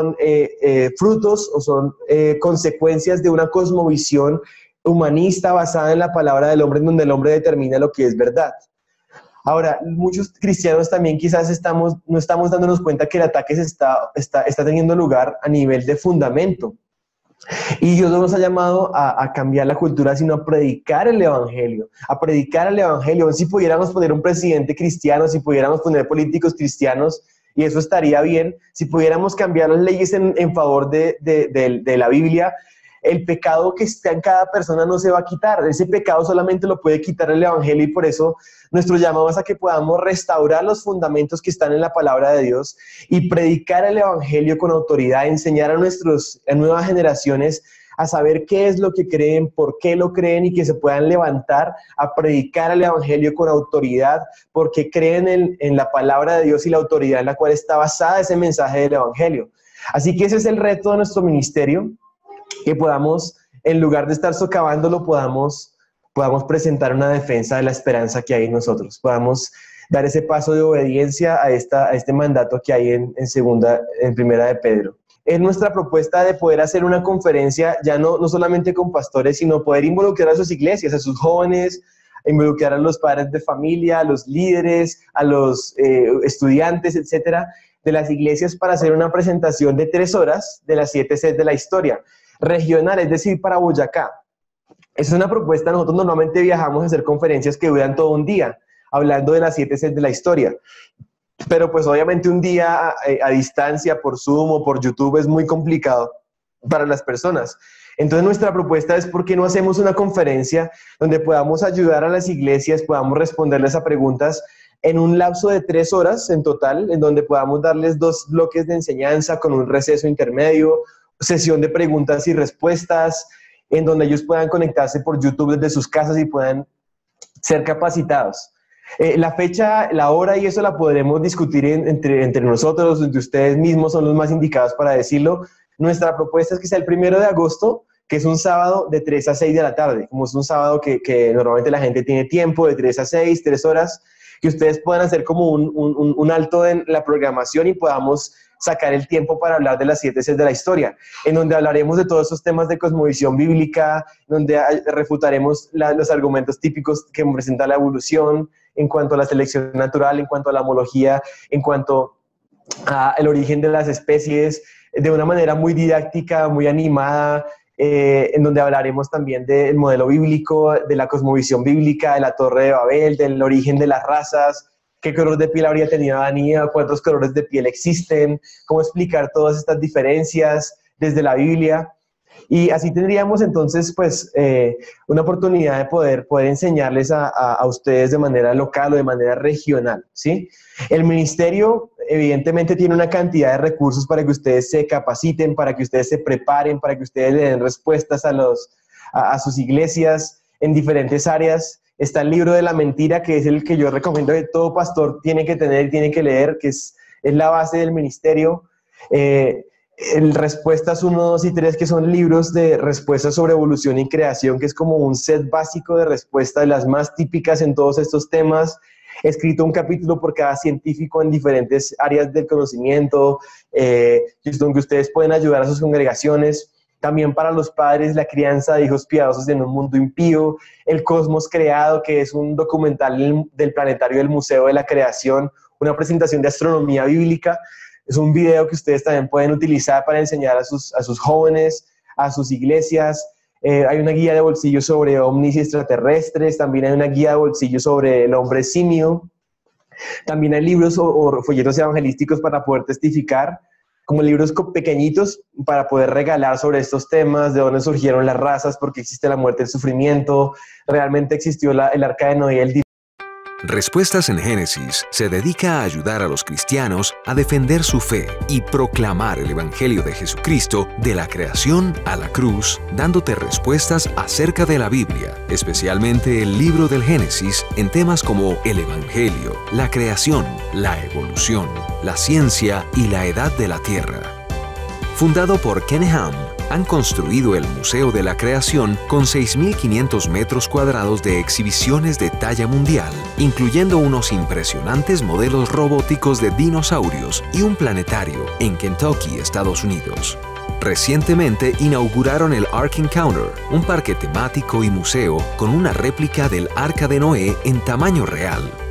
frutos o son consecuencias de una cosmovisión humanista basada en la palabra del hombre, en donde el hombre determina lo que es verdad. Ahora, muchos cristianos también quizás no estamos dándonos cuenta que el ataque está teniendo lugar a nivel de fundamento. Y Dios no nos ha llamado a cambiar la cultura, sino a predicar el evangelio, Si pudiéramos poner un presidente cristiano, si pudiéramos poner políticos cristianos, y eso estaría bien, si pudiéramos cambiar las leyes en favor de la Biblia, el pecado que está en cada persona no se va a quitar. Ese pecado solamente lo puede quitar el evangelio, y por eso nuestro llamado es a que podamos restaurar los fundamentos que están en la palabra de Dios y predicar el evangelio con autoridad, enseñar a nuevas generaciones a saber qué es lo que creen, por qué lo creen, y que se puedan levantar a predicar el evangelio con autoridad porque creen en la palabra de Dios y la autoridad en la cual está basada ese mensaje del evangelio. Así que ese es el reto de nuestro ministerio, que podamos, en lugar de estar socavándolo, podamos presentar una defensa de la esperanza que hay en nosotros, podamos dar ese paso de obediencia a este mandato que hay en Primera de Pedro. Es nuestra propuesta de poder hacer una conferencia, ya no solamente con pastores, sino poder involucrar a sus iglesias, a sus jóvenes, involucrar a los padres de familia, a los líderes, a los estudiantes, etcétera, de las iglesias, para hacer una presentación de 3 horas de las 7 Cs de la historia regional, es decir, para Boyacá. Esa es una propuesta. Nosotros normalmente viajamos a hacer conferencias que duran todo un día, hablando de las 7 Cs de la historia. Pero pues obviamente un día a distancia, por Zoom o por YouTube, es muy complicado para las personas. Entonces nuestra propuesta es: ¿por qué no hacemos una conferencia donde podamos ayudar a las iglesias, podamos responderles a preguntas en un lapso de 3 horas en total, en donde podamos darles 2 bloques de enseñanza con un receso intermedio, sesión de preguntas y respuestas, en donde ellos puedan conectarse por YouTube desde sus casas y puedan ser capacitados? La fecha, la hora y eso la podremos discutir entre nosotros, entre ustedes mismos, son los más indicados para decirlo. Nuestra propuesta es que sea el 1 de agosto, que es un sábado de 3 a 6 de la tarde, como es un sábado que normalmente la gente tiene tiempo de 3 a 6, 3 horas, que ustedes puedan hacer como un alto en la programación y podamos sacar el tiempo para hablar de las 7 Cs de la historia, en donde hablaremos de todos esos temas de cosmovisión bíblica, donde refutaremos los argumentos típicos que presenta la evolución, en cuanto a la selección natural, en cuanto a la homología, en cuanto al origen de las especies, de una manera muy didáctica, muy animada, en donde hablaremos también del modelo bíblico, de la cosmovisión bíblica, de la Torre de Babel, del origen de las razas, qué color de piel habría tenido Adán y Eva, cuántos colores de piel existen, cómo explicar todas estas diferencias desde la Biblia. Y así tendríamos entonces pues una oportunidad de poder enseñarles a ustedes de manera local o de manera regional, ¿sí? El ministerio evidentemente tiene una cantidad de recursos para que ustedes se capaciten, para que ustedes se preparen, para que ustedes le den respuestas a sus iglesias en diferentes áreas. Está el libro de la mentira, que es el que yo recomiendo que todo pastor tiene que tener y tiene que leer, que es la base del ministerio. El Respuestas 1, 2 y 3, que son libros de respuestas sobre evolución y creación, que es como un set básico de respuestas, las más típicas en todos estos temas. He escrito un capítulo por cada científico en diferentes áreas del conocimiento, donde ustedes pueden ayudar a sus congregaciones. También para los padres, La crianza de hijos piadosos en un mundo impío, El cosmos creado, que es un documental del planetario del Museo de la Creación, una presentación de astronomía bíblica. Es un video que ustedes también pueden utilizar para enseñar a sus jóvenes, a sus iglesias. Hay una guía de bolsillo sobre ovnis y extraterrestres. También hay una guía de bolsillo sobre el hombre simio. También hay libros o folletos evangelísticos para poder testificar, como libros pequeñitos para poder regalar sobre estos temas, de dónde surgieron las razas, por qué existe la muerte y el sufrimiento, realmente existió el arca de Noé y el diluvio. Respuestas en Génesis se dedica a ayudar a los cristianos a defender su fe y proclamar el Evangelio de Jesucristo de la creación a la cruz, dándote respuestas acerca de la Biblia, especialmente el libro del Génesis, en temas como el Evangelio, la creación, la evolución, la ciencia y la edad de la tierra. Fundado por Ken Ham, han construido el Museo de la Creación con 6.500 metros cuadrados de exhibiciones de talla mundial, incluyendo unos impresionantes modelos robóticos de dinosaurios y un planetario en Kentucky, Estados Unidos. Recientemente inauguraron el Ark Encounter, un parque temático y museo con una réplica del Arca de Noé en tamaño real.